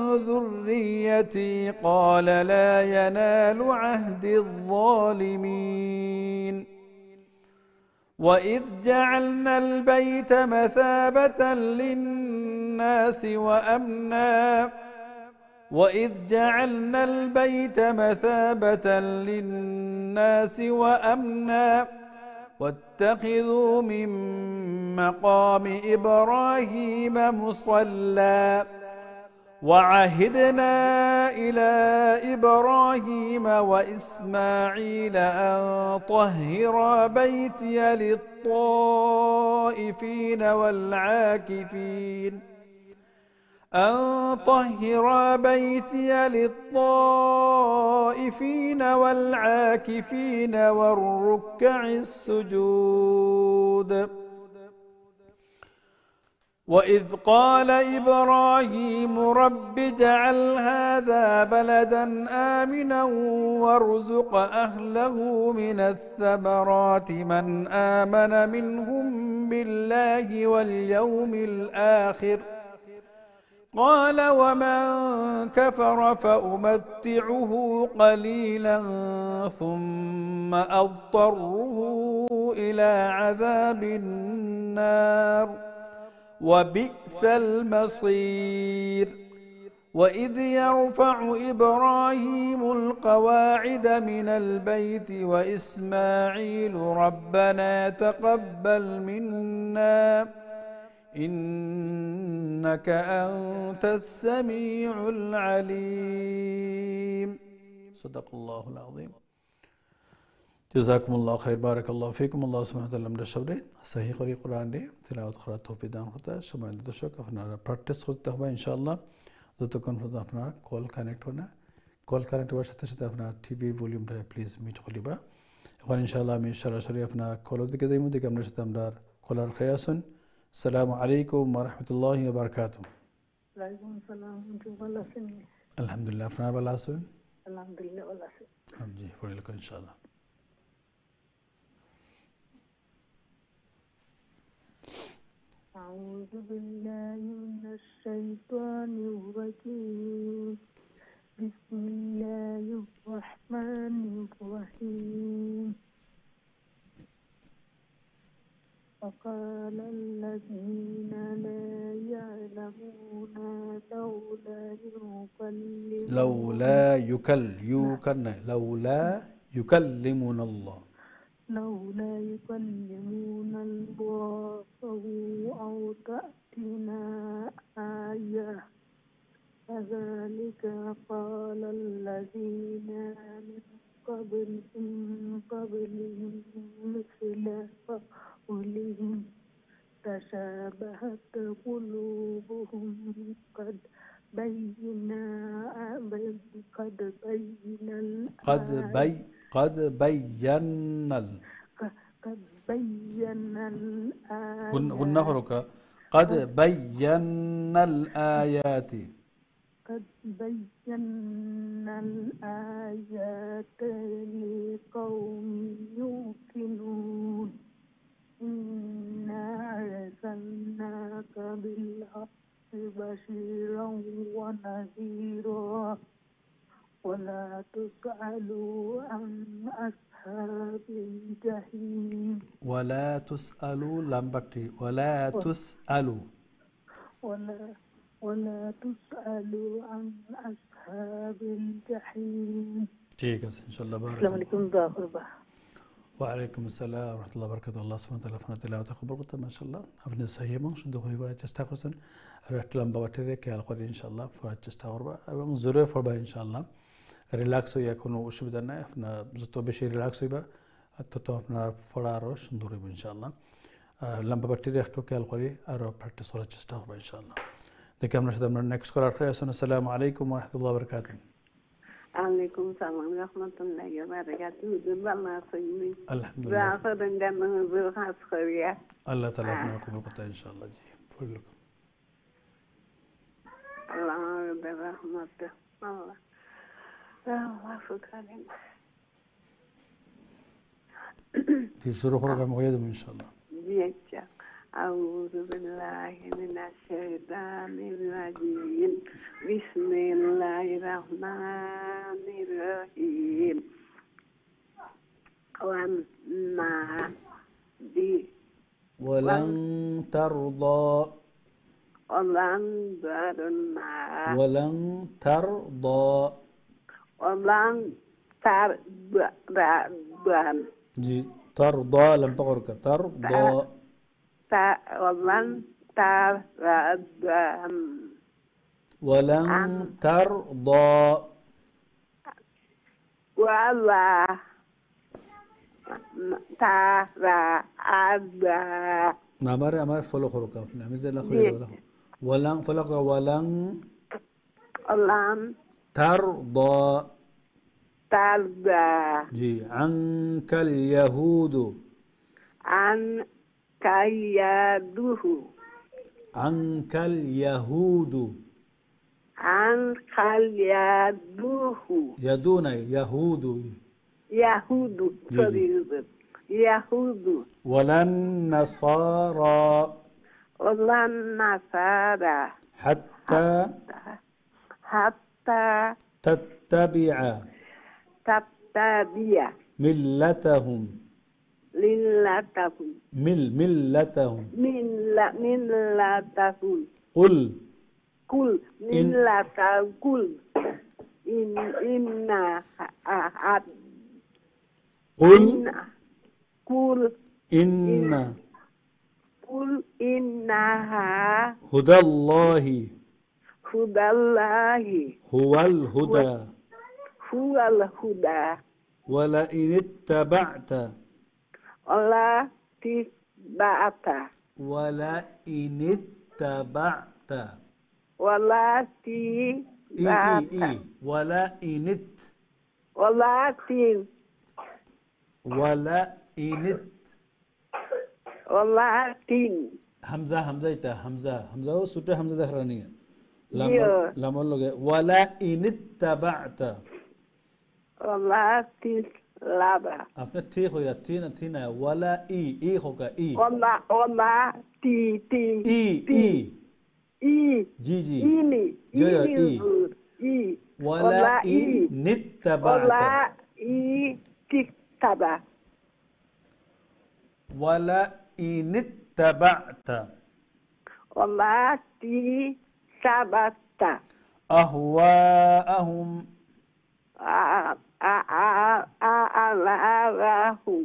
Speaker 1: ذريتي قال لا ينال عهد الظالمين وإذ جعلنا البيت مثابة للناس وأمنا وإذ جعلنا البيت مثابة للناس وأمنا واتخذوا من مقام إبراهيم مصلى وعهدنا إلى إبراهيم وإسماعيل أن طهرا بيتي للطائفين والعاكفين أن طهرا بيتي للطائفين والعاكفين والركع السجود وإذ قال إبراهيم رب اجعل هذا بلدا آمنا وارزق أهله من الثمرات من آمن منهم بالله واليوم الآخر قال ومن كفر فأمتعه قليلا ثم أضطره إلى عذاب النار وبئس المصير وإذ يرفع إبراهيم القواعد من البيت وإسماعيل ربنا تقبل منا إنك أنت السميع العليم صدق الله العظيم जज़ाकुमुल्लाह खैर बारकाल्लाहु ফিকুম আল্লাহ সুবহানাহু ওয়া তাআলা আমরা সবাই সহিহ করে কোরআন দিয়ে তেলাওয়াত করার তৌফিক দান করতে সম্মানিত দর্শক আপনারা প্র্যাকটিস করতে হবে ইনশাআল্লাহ যতক্ষণ পর্যন্ত আপনারা কল কানেক্ট হয় না কল কানেক্ট হওয়ার সাথে সাথে আপনার টিভি ভলিউমটা প্লিজ মিট করিবা এখন ইনশাআল্লাহ আমি সরাসরি আপনার কলের দিকে যাইমু দিকে আপনার সাথে আমরা কলার খাই আসুন السلام عليكم ورحمة الله وبركاته.
Speaker 3: وعليكم السلام ورحمة الله وبركاته.
Speaker 1: الحمد لله فنا بلاسون.
Speaker 3: الحمد لله والله.
Speaker 1: جي فريلكم إن شاء الله.
Speaker 3: أعوذ بالله من الشيطان الرجيم. بسم الله الرحمن الرحيم. وقال الذين لا يعلمون لولا يكلمون
Speaker 1: لولا يكل يكن لولا يكلمنا الله
Speaker 3: لولا يكلمون الله أو تأتينا آية كذلك قال الذين من قبلهم قبلهم مثل قولهم تشابهت قلوبهم قد بينا قد بينا
Speaker 1: قد بي قد بينا
Speaker 3: قد بينا الآيات
Speaker 1: قلنا خرك قد بينا الآيات
Speaker 3: قد بينا الآيات لقوم يوقنون إنا أرسلناك بالحق بشيرا ونذيرا ولا تسألوا عن أصحاب الجحيم
Speaker 1: ولا تسألوا لمبتي ولا تسألوا
Speaker 3: ولا ولا تسألوا عن أصحاب الجحيم.
Speaker 1: ठीक है इंशाल्लाह बारक
Speaker 3: السلام عليكم ورحمة الله.
Speaker 1: وعليكم السلام ورحمة الله وبركاته. الله سبحانه وتعالى فنا تلاوة تقبل قطة ما شاء الله أفني سهيما شو دخولي برا تستخرسن رحت لهم بواتيري كي القري إن شاء الله فرا تستخربا أبغى زوره فربا إن شاء الله ريلاكسو يكونوا وش بدنا أفنا زتو بشي ريلاكسو يبا أتوتو أفنا فرا روش ندوري إن شاء الله لهم بواتيري رحتو كي القري أرو برتس فرا تستخربا إن شاء الله. لكن من شدنا من next caller خير السلام عليكم ورحمة الله وبركاته.
Speaker 8: عليكم السلام ورحمة الله وبركاته. بالله سيدي.
Speaker 1: الحمد لله.
Speaker 8: بعثر عندنا نزول خاص خير.
Speaker 1: الله تعالى فينا قبول قطع إن شاء الله جي. فلكم.
Speaker 8: الله برحمته. الله. الله شكرا.
Speaker 1: في شروق رقم غيرهم إن شاء الله.
Speaker 8: بيجا. أعوذ بالله من الشيطان الرجيم. بسم الله الرحمن الرحيم. وما بي
Speaker 1: ولن ترضى
Speaker 8: ولن ترضى
Speaker 1: ولن ترضى
Speaker 8: ولن ترضى
Speaker 1: جي ترضى لم تقرك ترضى
Speaker 8: ولن ترضى
Speaker 1: ولن ترضى
Speaker 8: ولا ترضى
Speaker 1: نمر أمر فلو خروكا نمر ذا خير ولا ولن فلق ولن
Speaker 8: ولن
Speaker 1: ترضى
Speaker 8: ترضى
Speaker 1: جي عنك اليهود
Speaker 8: عنك اليهود
Speaker 1: عنك اليهود
Speaker 8: عنك اليهود
Speaker 1: يدون يهود
Speaker 8: يهود يهود
Speaker 1: ولن نصارى
Speaker 8: ولن نصارى
Speaker 1: حتى
Speaker 8: حتى
Speaker 1: تتبع
Speaker 8: تتبع
Speaker 1: ملتهم
Speaker 8: ملتهم
Speaker 1: مل ملتهم
Speaker 8: مل ملتهم
Speaker 1: قل
Speaker 8: قل ملتهم قل إن إن
Speaker 1: قل
Speaker 8: قل
Speaker 1: إن
Speaker 8: قل إنها
Speaker 1: هدى الله
Speaker 8: هدى الله
Speaker 1: هو الهدى
Speaker 8: هو الهدى
Speaker 1: ولئن اتبعت
Speaker 8: ولا تتبعت
Speaker 1: ولئن اتبعت
Speaker 8: ولا
Speaker 1: إي
Speaker 8: تتبعت
Speaker 1: إي إي ولئن ات
Speaker 8: ولا تن
Speaker 1: ولئن ات
Speaker 8: ولا تن
Speaker 1: همزة همزة إتا همزة همزة هو سوتة همزة دهرانية لام
Speaker 3: Iya.
Speaker 1: لام لغة ولا إن اتبعت
Speaker 3: Wala tis laba.
Speaker 1: أفنى تي خويا تينا تينا ولا إي إي خوكا إي
Speaker 3: Wala wala ti ti
Speaker 1: إي
Speaker 3: ti
Speaker 1: إي
Speaker 3: i
Speaker 1: جي جي
Speaker 3: ini
Speaker 1: جويا
Speaker 3: ini
Speaker 1: إي
Speaker 3: zur i
Speaker 1: ولا
Speaker 3: i
Speaker 1: إن اتبعت
Speaker 3: wala i tik taba.
Speaker 1: ولا إن اتبعت
Speaker 3: Wala ti sabata.
Speaker 1: أهواءهم
Speaker 3: A a a a alahu.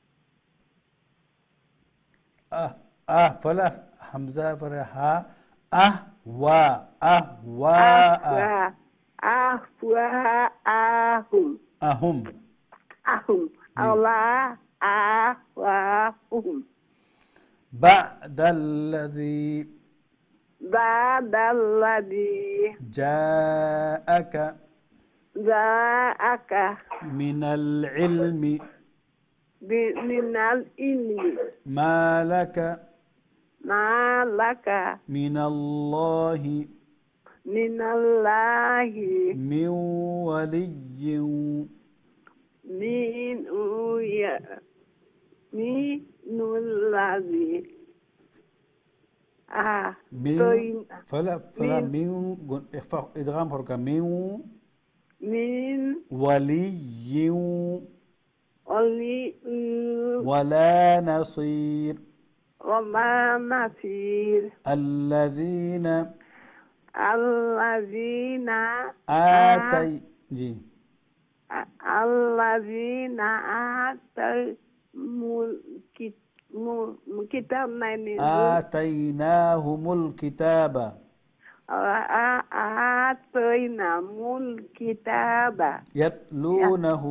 Speaker 1: أه أه فلا حمزة فرها أه وا أهواء
Speaker 3: Ahwa ahwa ahum
Speaker 1: أهم
Speaker 3: ahum. Allah ahwahum.
Speaker 1: بعد الذي
Speaker 3: Badalladhi
Speaker 1: جاءك
Speaker 3: ja'aka
Speaker 1: من العلم
Speaker 3: bi- minal ilmi
Speaker 1: ما لك
Speaker 3: ma laka
Speaker 1: من الله
Speaker 3: minallahi
Speaker 1: من ولي
Speaker 3: min uya minullahi ah
Speaker 1: من
Speaker 3: toin
Speaker 1: فلا فلا
Speaker 3: من-
Speaker 1: من ج- إخفاء إدغام حركة من
Speaker 3: min
Speaker 1: ولي
Speaker 3: oli
Speaker 1: ولا نصير
Speaker 3: wama nasir
Speaker 1: الذين
Speaker 3: allazina
Speaker 1: آتي جي
Speaker 3: allazina atay mulkit mu kitab nani
Speaker 1: آتيناهم الكتاب
Speaker 3: atayna mul kitaba
Speaker 1: يتلونه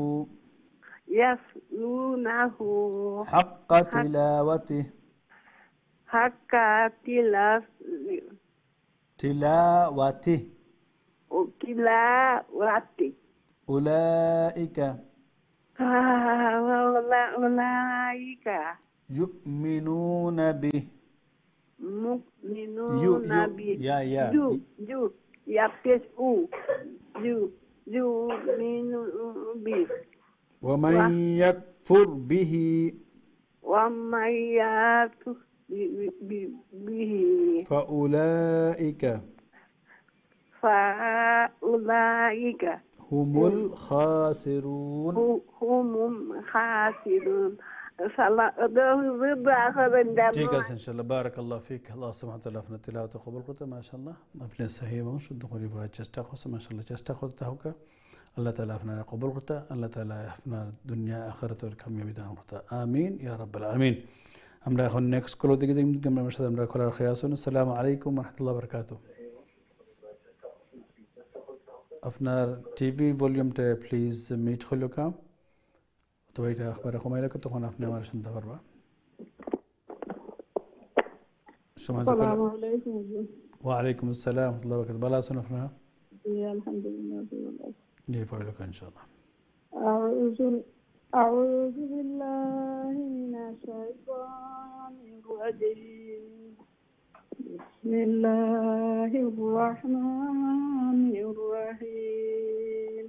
Speaker 3: yaslunahu
Speaker 1: حق تلاوته
Speaker 3: hakka tilas
Speaker 1: تلاوته
Speaker 3: kilawati
Speaker 1: أولئك
Speaker 3: ulaika
Speaker 1: يؤمنون به
Speaker 3: mu'minuna bi
Speaker 1: يا يا
Speaker 3: ju ju ya pes u ju ju minu bi
Speaker 1: ومن يكفر به
Speaker 3: wa mayatu bi bihi
Speaker 1: فأولئك
Speaker 3: fa ulaika
Speaker 1: هم الخاسرون
Speaker 3: humum khasirun salah dah
Speaker 1: ठीक है إن شاء الله بارك الله فيك الله سبحانه وتعالى في التلاوة قبول قطة ما شاء الله अपने सही वंश दुखोरी बड़ा चेष्टा को ما شاء الله चेष्टा करता होगा الله تعالى अपना قبول قطة الله تعالى अपना दुनिया आखिरत और कामयाबी दान قطة آمين يا رب العالمين আমরা এখন নেক্সট কল দিকে দেখি আমার সাথে আমরা খোলার খেয়াল শুনুন আসসালামু আলাইকুম ওয়া রাহমাতুল্লাহি ওয়া বারাকাতুহু আপনার টিভি ভলিউমটা প্লিজ মিট হলো কাম তো এটা আখবার কমাইলে তখন আপনি আমার শুনতে পারবা
Speaker 9: السلام عليكم.
Speaker 1: وعليكم السلام ورحمة الله وبركاته بلا سنفنا
Speaker 9: الحمد لله.
Speaker 1: جي فعلك إن شاء الله
Speaker 9: أعوذ أعوذ بالله من الشيطان الرجيم. بسم الله الرحمن الرحيم.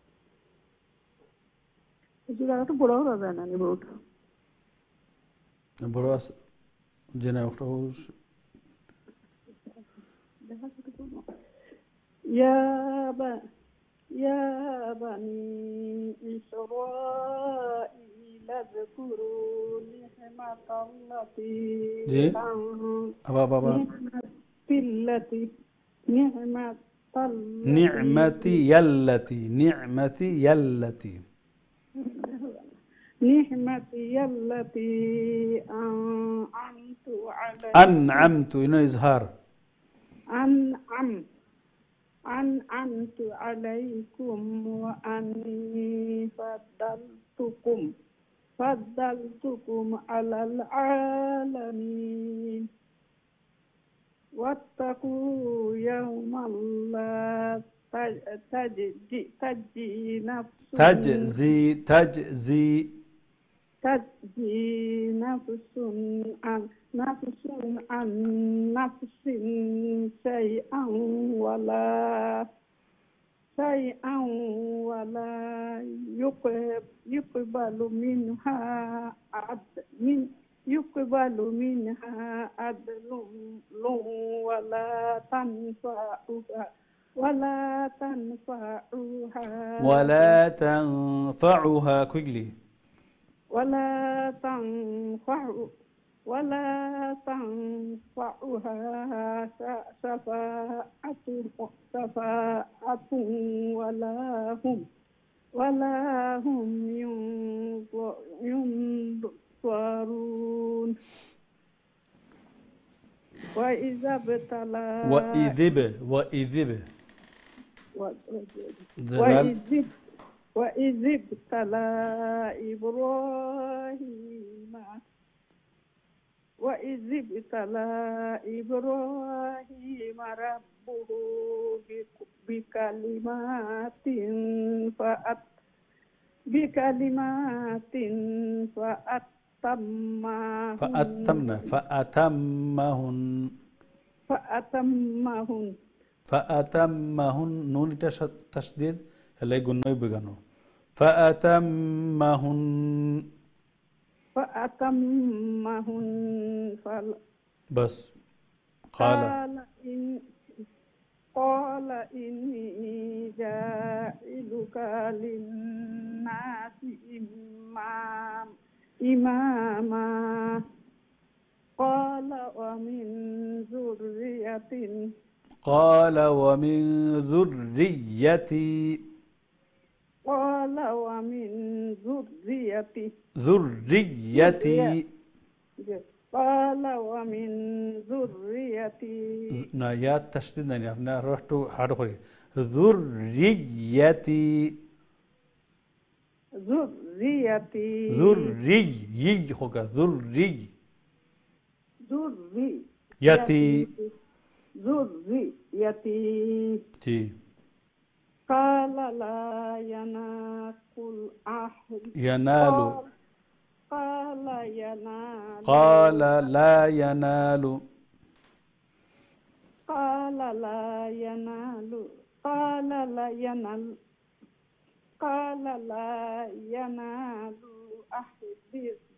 Speaker 9: Sudah itu pulau apa nani bro?
Speaker 1: براس جنا وخروج
Speaker 9: يا با يا بني إسرائيل اذكروا نعمة التي
Speaker 1: جي أبا بابا
Speaker 9: التي نعمة
Speaker 1: نعمتي يلتي نعمتي يلتي
Speaker 9: نعمتي التي أنعمت عليكم
Speaker 1: أنعمت إنه إظهار
Speaker 9: أنعم أنعمت عليكم وأني فضلتكم فضلتكم على العالمين واتقوا يوما لا تجزي تجزي نفس
Speaker 1: تجزي تجزي
Speaker 9: تجزي نفس عن نفس عن نفس شيئا ولا شيئا ولا يقبل يقبل منها عدل من يقبل منها عدل ولا تنفعها ولا تنفعها
Speaker 1: ولا تنفعها quickly
Speaker 9: ولا تنفع ولا تنفعها شفاعة شفاعة ولا هم ولا هم ينصرون وإذا ابتلى
Speaker 1: وإذب وإذب
Speaker 9: وإذ وإذ ابتلى إبراهيم وإذ ابتلى إبراهيم ربه بكلمات فأت بكلمات فأتمهن
Speaker 1: فأتمنا فأتمهن
Speaker 9: فأتمهن
Speaker 1: فأتمهن نون تشديد اللي يقولنا يبغانو فأتمهن
Speaker 9: فأتمهن فل
Speaker 1: بس قال
Speaker 9: قال إن قال إني جاعلك للناس إمام إماما قال ومن ذرية
Speaker 1: قال ومن ذريتي
Speaker 9: قال ومن ذريتي
Speaker 1: ذريتي
Speaker 9: قال ومن ذريتي
Speaker 1: نا يا تشديد يعني أنا رحت حرقي ذريتي
Speaker 9: ذريتي
Speaker 1: ذري होगा ذري
Speaker 9: ذري
Speaker 1: يتي
Speaker 9: ذريتي
Speaker 1: जी
Speaker 9: قال لا ينال العهد
Speaker 1: ينال
Speaker 9: قال ينال
Speaker 1: قال لا ينال
Speaker 9: قال لا ينال قال لا ينال قال لا ينال عهد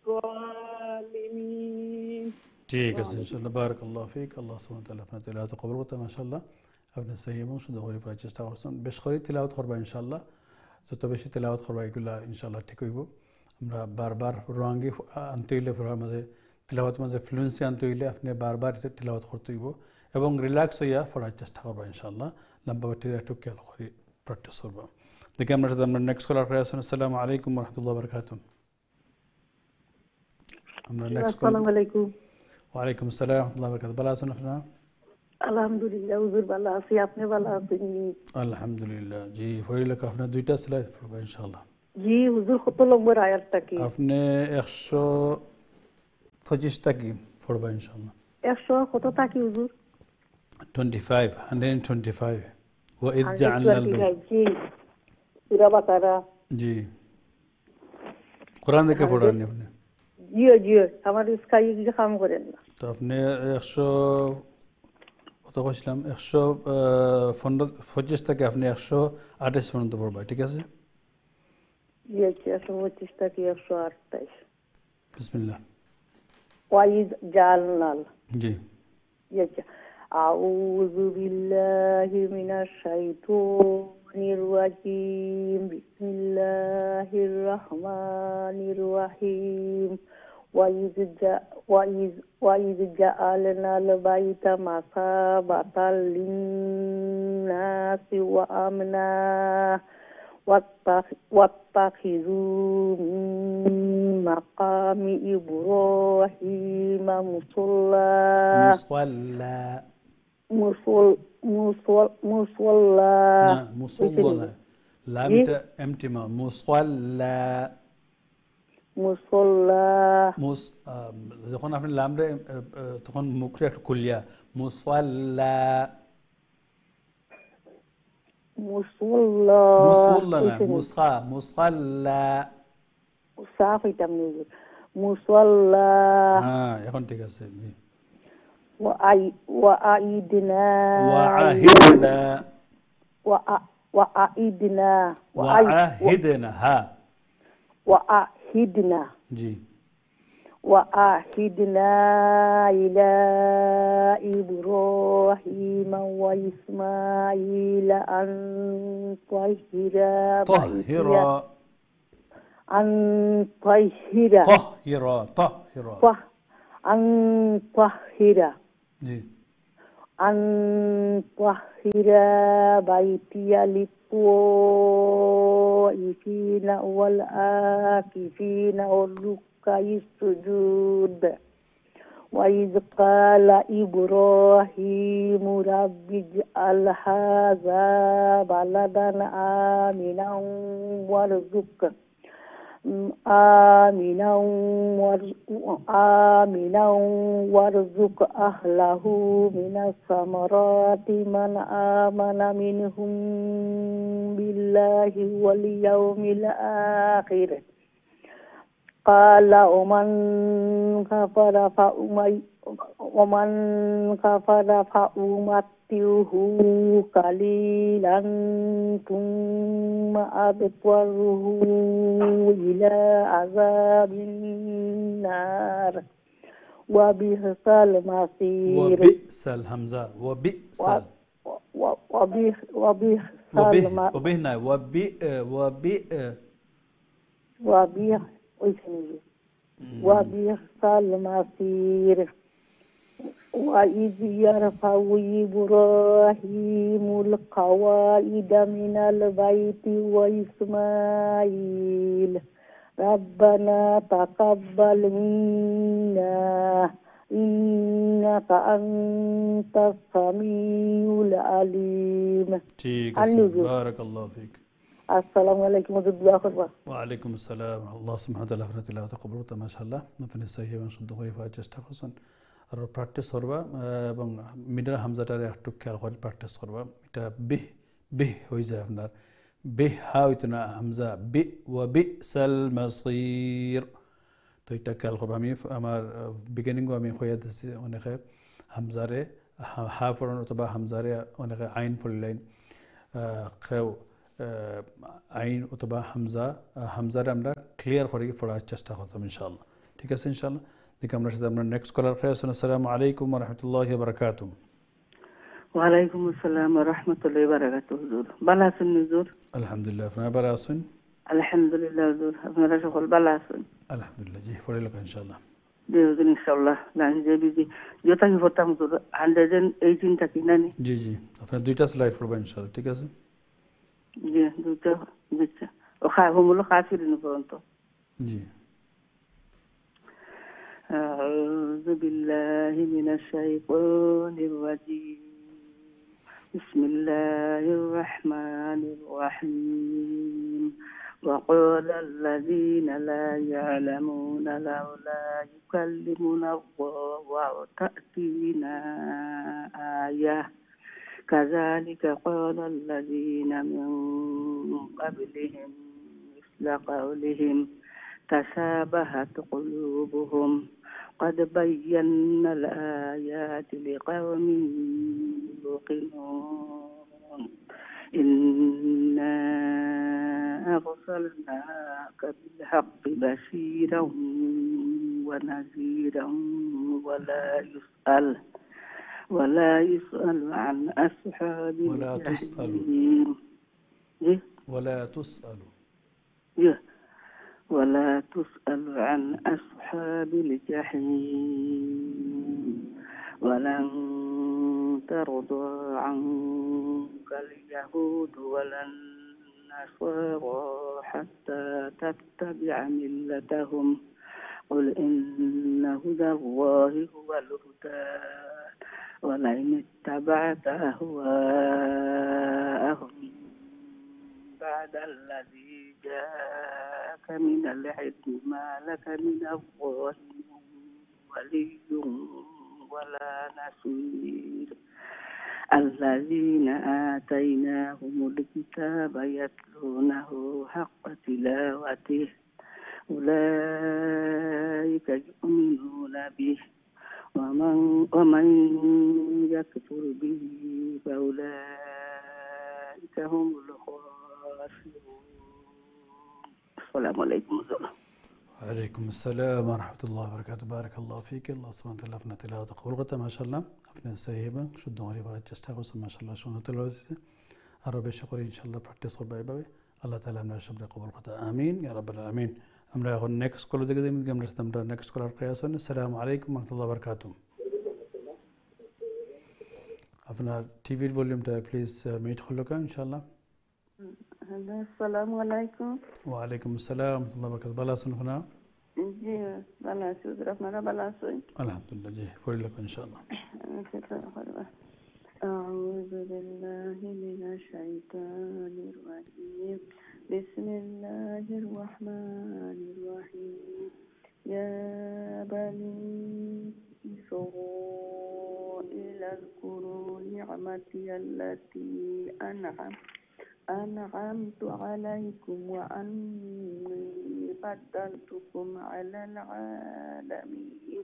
Speaker 9: الظالمين
Speaker 1: ठीक है इंशाल्लाह बारक अल्लाह फीक अल्लाह सुब्हानाहु व तआला अपना तिलावत कबूल करता है माशाल्लाह আপনি সহি এবং শুদ্ধ করে পড়ার চেষ্টা করছেন বেশ করে তিলাওয়াত করবা ইনশাআল্লাহ যত বেশি তিলাওয়াত করবা এগুলা ইনশাআল্লাহ ঠিক হইব আমরা বারবার রঙে আনতে হইলে পড়ার মধ্যে তিলাওয়াতের মধ্যে ফ্লুয়েন্সি আনতে হইলে আপনি বারবার তিলাওয়াত করতে হইব এবং রিল্যাক্স হইয়া পড়ার চেষ্টা করবা ইনশাআল্লাহ লম্বা বাটির একটু খেয়াল করে প্র্যাকটিস করবা দেখি আমরা সাথে আমরা নেক্সট কলার করে আসুন আসসালামু আলাইকুম ওয়া রাহমাতুল্লাহি ওয়া বারাকাতুহু আমরা নেক্সট কল
Speaker 7: আসসালামু আলাইকুম
Speaker 1: ওয়া আলাইকুম আসসালাম ওয়া রাহমাতুল্লাহি ওয়া বারাকাতুহু ভালো আছেন আপনারা
Speaker 7: আলহামদুলিল্লাহ হুজুর ভালো আছি আপনি ভালো আছেন
Speaker 1: আলহামদুলিল্লাহ জি ফরিলা আপনি দুইটা স্লাইড পড়বেন ইনশাআল্লাহ
Speaker 7: জি হুজুর কত নম্বর আয়াতটা কি
Speaker 1: আপনি একশো পঁচিশ টা কি পড়বেন ইনশাআল্লাহ
Speaker 7: একশো কতটা কি হুজুর
Speaker 1: পঁচিশ একশো পঁচিশ وإذ جعلنا البيت
Speaker 7: জি সূরা বাকারা
Speaker 1: জি কোরআন থেকে পড়েন আপনি
Speaker 7: জি জি আমার স্কাই কি কাম করেন না
Speaker 1: তো আপনি একশো কত কইছিলাম একশো পঁচিশ থেকে আপনি একশো আঠাশ পর্যন্ত পড়বা ঠিক আছে
Speaker 7: জি একশো পঁচিশ থেকে একশো আটাশ
Speaker 1: বিসমিল্লাহ
Speaker 7: ওয়াইদ জালনাল
Speaker 1: জি
Speaker 7: জি আউযু বিল্লাহি মিনাশ শাইতানির রাজিম বিসমিল্লাহির রহমানির রহিম وَإِذْ وَإِذْ وَإِذْ جَعَلْنَا الْبَيْتَ مَثَابَةً لِلنَّاسِ وَأَمْنًا وَاتَّخِذُوا مِن مَّقَامِ إِبْرَاهِيمَ مُصَلًّى
Speaker 1: مصلى
Speaker 7: مصلى
Speaker 1: مصلى لام امتى مصلى
Speaker 7: মুসল্লা
Speaker 1: মুস যখন আপনি লামরে তখন মুখে একটু কুলিয়া মুসাল্লা
Speaker 7: মুসল্লা
Speaker 1: মুসল্লা না মুসকা মুসাল্লা
Speaker 9: সাফ হইতাম নি মুসাল্লা
Speaker 1: হ্যাঁ এখন ঠিক আছে
Speaker 9: ওয়া আই ওয়া আইদনা
Speaker 1: ওয়া আহিদনা
Speaker 9: ওয়া ওয়া আইদনা
Speaker 1: ওয়া আহিদনা হা
Speaker 9: ওয়া আহিদনা
Speaker 1: জি
Speaker 9: وأعهدنا إلى إبراهيم وإسماعيل أن طهر
Speaker 1: طهر
Speaker 9: أن طهر
Speaker 1: طهر طهر
Speaker 9: أن طهر
Speaker 1: جي
Speaker 9: أن طهر بيتي للطائفين والآكفين والركع السجود وإذ قال إبراهيم رب اجعل هذا بلدا آمنا وارزق آمنا آمنا وارزق أهله من الثمرات من آمن منهم بالله واليوم الآخر قال ومن كفر ومن كفر فأمتعه قليلا ثم أضطره إلى عذاب النار وبئس المصير
Speaker 1: وبئس الهمزة وبئس
Speaker 9: وبئس وبئس
Speaker 1: وبهنا وبئ وبئ
Speaker 9: وبئس وبئس المصير وإذ يرفع إبراهيم القواعد من البيت وإسماعيل ربنا تقبل منا إنك أنت السميع العليم.
Speaker 1: بارك الله فيك.
Speaker 9: السلام عليكم ورحمة الله وبركاته.
Speaker 1: وعليكم السلام. الله سبحانه وتعالى فرت الله تقبل ما شاء الله আপনি সহি এবং শুদ্ধ করে পড়ার চেষ্টা করছেন আর প্র্যাকটিস করবা এবং মিডল হামজাটারে একটু খেয়াল করে প্র্যাকটিস করবা এটা বিহ বিহ হয়ে যায় আপনার বিহ হা হইতো না হামজা বি ওয়া বিসাল মাসির তো এটা খেয়াল করবা আমি আমার বিগিনিংও আমি হইয়া দিছি অনেকে হামজারে হা পড়ানো অথবা হামজারে অনেকে আইন পড়লেন খেউ আইন অথবা হামজা হামজারে আমরা ক্লিয়ার করে পড়ার চেষ্টা করতাম ইনশাআল্লাহ। ঠিক আছে ইনশাআল্লাহ। দেখি আমরা সাথে আমরা নেক্সট কলার খেয়ে আসুন। আসসালামু আলাইকুম ওয়া রাহমাতুল্লাহি ওয়া বারাকাতুহু।
Speaker 8: ওয়া আলাইকুম আসসালাম ওয়া রাহমাতুল্লাহি ওয়া বারাকাতুহু। হুজুর ভালো আছেন হুজুর?
Speaker 1: আলহামদুলিল্লাহ। আপনারা ভালো আছেন?
Speaker 8: আলহামদুলিল্লাহ হুজুর। আপনারা সকল ভালো আছেন?
Speaker 1: আলহামদুলিল্লাহ। জি পড়ে লোক ইনশাআল্লাহ।
Speaker 8: জি হুজুর ইনশাআল্লাহ। লাইন যে বিজি যেটা কি ফতাম হুজুর একশো আঠারো টা কি নানি?
Speaker 1: জি জি আপনারা দুইটা স্লাইড পড়বেন ইনশাআল্লাহ। ঠিক আছে?
Speaker 8: জি দুইটা দুইটা ও খায় হমুলো কাফিরিন পর্যন্ত।
Speaker 1: জি
Speaker 8: أعوذ بالله من الشيطان الرجيم بسم الله الرحمن الرحيم وقال الذين لا يعلمون لولا يكلمنا الله وتأتينا آية كذلك قال الذين من قبلهم مثل قولهم تشابهت قلوبهم قد بينا الآيات لقوم يوقنون إنا أرسلناك بالحق بشيرا ونذيرا ولا يسأل ولا يسأل عن أصحاب
Speaker 1: ولا تسأل ولا تسأل
Speaker 8: ولا تسأل عن أصحاب الجحيم ولن ترضى عنك اليهود ولا النصارى حتى تتبع ملتهم قل إن هدى الله هو الهدى ولئن اتبعت أهواءهم بعد الذي جاءك من العلم ما لك من الله ولي ولا نصير الذين آتيناهم الكتاب يتلونه حق تلاوته أولئك يؤمنون به ومن ومن يكفر به فأولئك هم الخاسرون. السلام عليكم ورحمة الله.
Speaker 1: وعليكم السلام ورحمة الله وبركاته. بارك الله فيك. الله سبحانه وتعالى أفنى تلاوة قولغة ما شاء الله أفنى سيهبا شدوا غريب على تستغوص ما شاء الله شون تلاوة الرب شكري إن شاء الله براكتس وربا يبوي الله تعالى من الشبر قولغة آمين يا رب العالمين. أمرا يأخذ next call دقيقة من قبل نستمر next call القياسون. السلام عليكم ورحمة الله وبركاته. أفنى تي في الفوليوم تاع بليز ميت خلوكا إن شاء الله.
Speaker 12: السلام عليكم.
Speaker 1: وعليكم السلام ورحمة الله وبركاته. بلا سنفنا
Speaker 12: جي بلا سود رحمة بلا سود.
Speaker 1: الحمد لله جي فوري لك إن شاء الله.
Speaker 12: أعوذ بالله من الشيطان الرجيم. بسم الله الرحمن الرحيم. يا بني إسرائيل اذكروا نعمتي التي أنعم أنعمت عليكم وأني فضلتكم على العالمين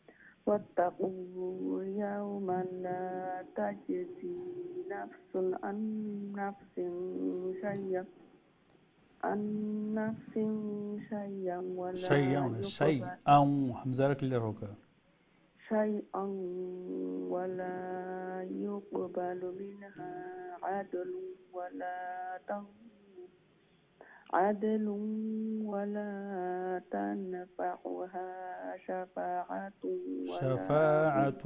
Speaker 12: واتقوا يوما لا تجزي نفس عن نفس شيئا عن نفس شيئا ولا
Speaker 1: شيئا شيئا حمزة لك اللي روكا
Speaker 12: شيئا ولا يقبل منها عدل ولا عدل ولا تنفعها شفاعة
Speaker 1: شفاعة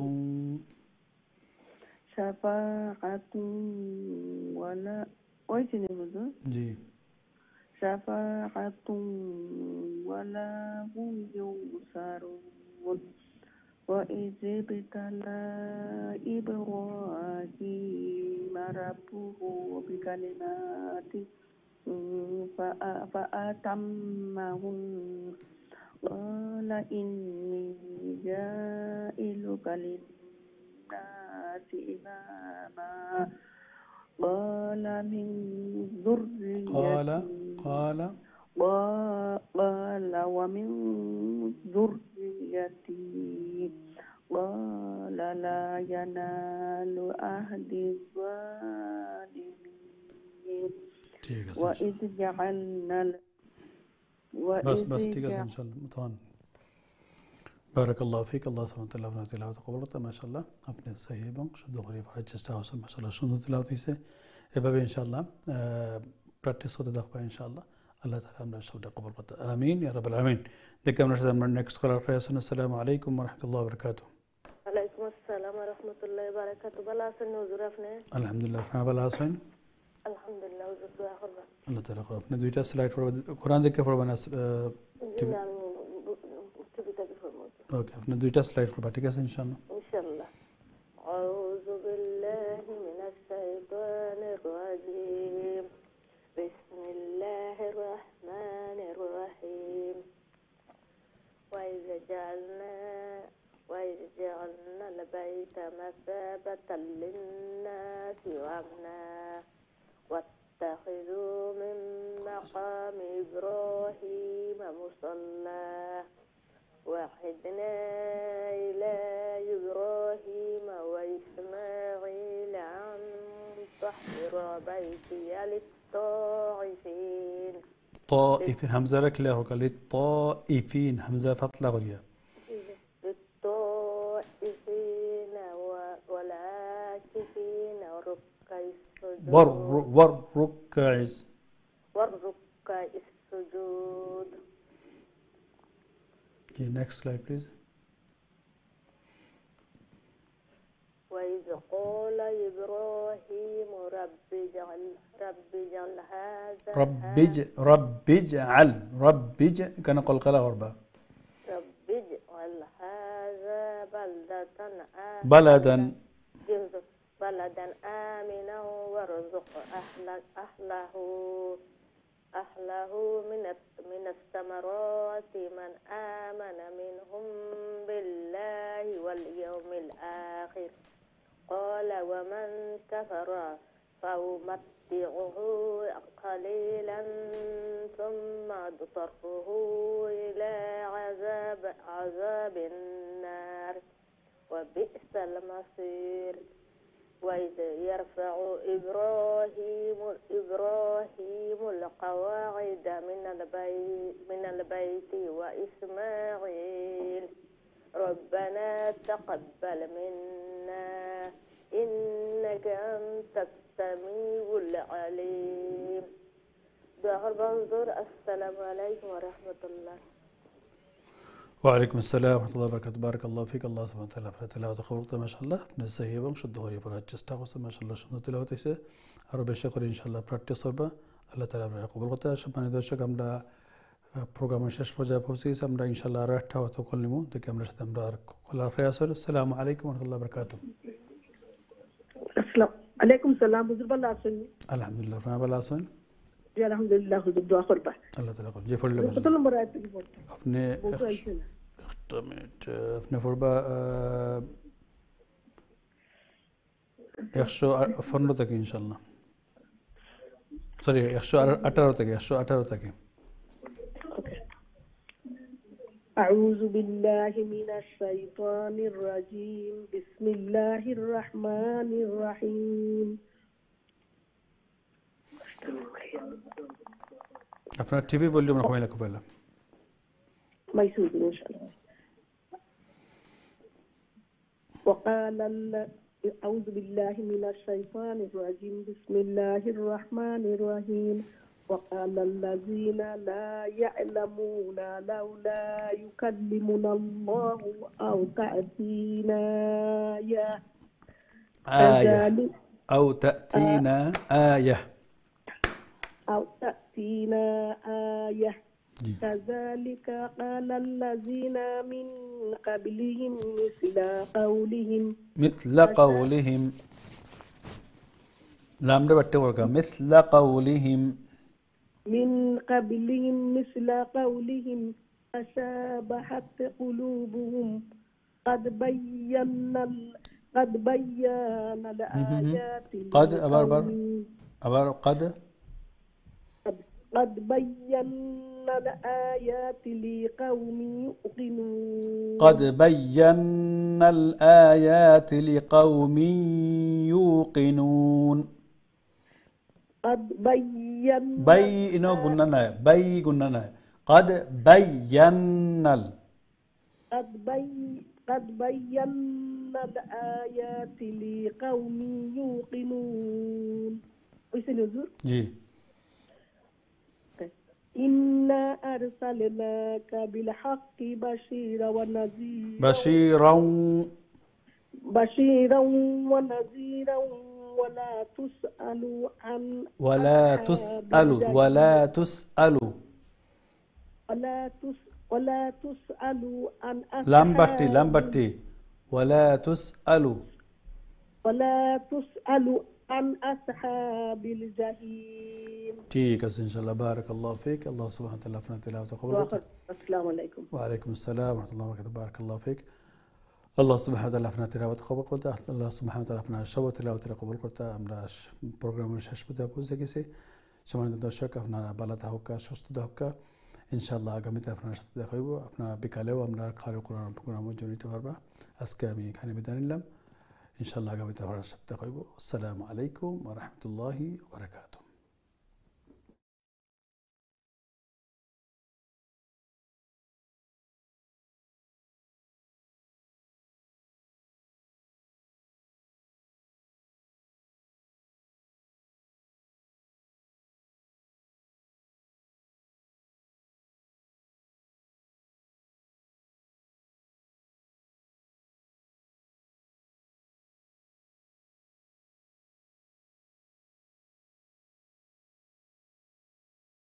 Speaker 12: شفاعة ولا ويجني ماذا؟
Speaker 1: جي
Speaker 12: شفاعة ولا هم ينصرون. وإذ ابتلى إبراهيم ربه بكلمات فأتمهن قال إني جائلك للناس إماما قال من ذريتي
Speaker 1: قال قال
Speaker 12: قال ومن ذريتي قال لا ينال عهد الظالمين. وإذ جعلنا
Speaker 1: بس بس تيجي إن شاء الله مطان. بارك الله فيك. الله سبحانه وتعالى أفنى تلاوة قولته ما شاء الله أفنى سيبا شدوا غريب على تستاهل ما شاء الله شنو تلاوته سه إبابي إن شاء الله براكتس صوت دخبة إن شاء الله الله تعالى من الشهداء قبل قطع آمين يا رب العالمين. دكتور نرشد من next caller قياسنا. السلام عليكم ورحمة الله وبركاته.
Speaker 5: عليكم السلام ورحمة الله وبركاته. بلا سن وزرفنا.
Speaker 1: الحمد لله. فنا بلا سن.
Speaker 5: الحمد لله وزرت آخرنا.
Speaker 1: الله تعالى خير. ندويتا سلايد فور القرآن ذكر فور بناس.
Speaker 5: نعم تبي تبي فرمود.
Speaker 1: أوكي. ندويتا سلايد فور باتيكاس إن شاء الله.
Speaker 5: إن شاء الله. أعوذ بالله من الشيطان الرجيم. بسم الله الرحمن الرحيم. وإذا جعلنا وإذ جعلنا البيت مثابة للناس وأمنا واتخذوا من مقام إبراهيم مصلى وعهدنا إلى إبراهيم وإسماعيل أن طهر بيتي للطائفين
Speaker 1: طائفين همزة لك لا هو للطائفين همزة فتلة غرية
Speaker 5: للطائفين والعاكفين والركع السجود
Speaker 1: والركع
Speaker 5: والركع السجود.
Speaker 1: Okay, next slide please.
Speaker 5: وإذ قال إبراهيم رب اجعل رب اجعل هذا
Speaker 1: رب اجعل رب اجعل رب اجعل كان قل قلا غربا
Speaker 5: رب اجعل هذا بلدة
Speaker 1: بلدا
Speaker 5: بلدا آمنا وارزق أهله أهله أهله من من الثمرات من آمن منهم بالله واليوم الآخر. قال ومن كفر فأمتعه قليلا ثم تصرفه إلى عذاب عذاب النار وبئس المصير. وإذ يرفع إبراهيم إبراهيم القواعد من البيت من البيت وإسماعيل ربنا تقبل منا إنك أنت السميع العليم. دعاء البنظر. السلام عليكم ورحمة الله.
Speaker 1: وعليكم السلام ورحمة الله وبركاته. بارك الله فيك. الله سبحانه وتعالى فرت تلاوة خبرت ما شاء الله نسيه بام شد هوري فرات جستا خص ما شاء الله شنو تلاوة تيسه أربع شكر إن شاء الله براتي صوبة الله تعالى فرت قبول قطع شبان يدرس كم دا برنامج شش بجا بوسي سام دا إن شاء الله رأيته وتكلمه دك أمر شتم دا كل الخير. السلام عليكم ورحمة الله وبركاته.
Speaker 7: السلام عليكم. السلام بزر بالله سن.
Speaker 1: الحمد لله فرنا بالله سن.
Speaker 7: يا الحمد لله خذ الدعاء خربة.
Speaker 1: الله تعالى قل جفر لك.
Speaker 7: بطل مرات تجيبون.
Speaker 1: أفنى اختمت أفنى فربا يخشو فرنتك إن شاء الله. سوري يخشو أتارتك يخشو أتارتك.
Speaker 7: أعوذ بالله من الشيطان الرجيم. بسم الله الرحمن الرحيم.
Speaker 1: أفنى تي في فوليوم رقمي لك فعلا.
Speaker 7: ما يسوي إن شاء الله. وقال أعوذ بالله من الشيطان الرجيم. بسم الله الرحمن الرحيم. وقال الذين لا يعلمون لولا يكلمنا الله أو تأتينا آية
Speaker 1: آية أو تأتينا آية
Speaker 7: أو تأتينا آية كذلك قال الذين من قبلهم مثل قولهم
Speaker 1: مثل قولهم لام ده بट्टे वर्गा مثل قولهم
Speaker 7: من قبلهم مثل قولهم تشابهت قلوبهم قد بينا قد بينا الآيات
Speaker 1: قد أبار بار أبار قد
Speaker 7: قد بينا الآيات لقوم يوقنون
Speaker 1: قد بينا الآيات لقوم يوقنون
Speaker 7: قد بينا
Speaker 1: بي إنه قلنا بي قلنا قد بينا
Speaker 7: قد بي قد بينا الآيات لقوم يوقنون. وش نزور؟
Speaker 1: جي.
Speaker 7: إنا أرسلناك بالحق بشيرا ونذيرا
Speaker 1: بشيرا
Speaker 7: بشيرا ونذيرا ولا تسأل عن
Speaker 1: ولا تسأل ولا تسأل
Speaker 7: ولا تس ولا تسأل عن
Speaker 1: لامبتي لامبتي ولا تسأل
Speaker 7: ولا تسأل عن أصحاب الجحيم.
Speaker 1: ठीक है इंशाल्लाह बारक अल्लाह फीक. अल्लाह सुब्हानहू व तआला अपना तिलावत कबूल करे.
Speaker 7: अस्सलाम वालेकुम.
Speaker 1: वालेकुम अस्सलाम व रहमतुल्लाहि व बरकातहू. बारक अल्लाह फीक. अल्लाह सुब्हानहू व तआला अपना तिलावत कबूल करे. अल्लाह सुब्हानहू व तआला अपना শব তিলাওয়াত কবুল করতে. আমরা প্রোগ্রামের শেষ পর্যায়ে পৌঁছে গেছি. সম্মানিত দর্শক আপনারা ভালো থাকুন সুস্থ থাকুন. ইনশাআল্লাহ আগামীতে আপনার সাথে দেখা হইব. আপনারা বিকালেও আমরা খায়রুল কুরআন প্রোগ্রামে জড়িত পারবা. আজকে আমি এখানে বিদায় নিলাম. ইনশাআল্লাহ আগামীতে আপনার সাথে দেখা হইব. আসসালামু আলাইকুম ওয়া রাহমাতুল্লাহি ওয়া বারাকাতুহু.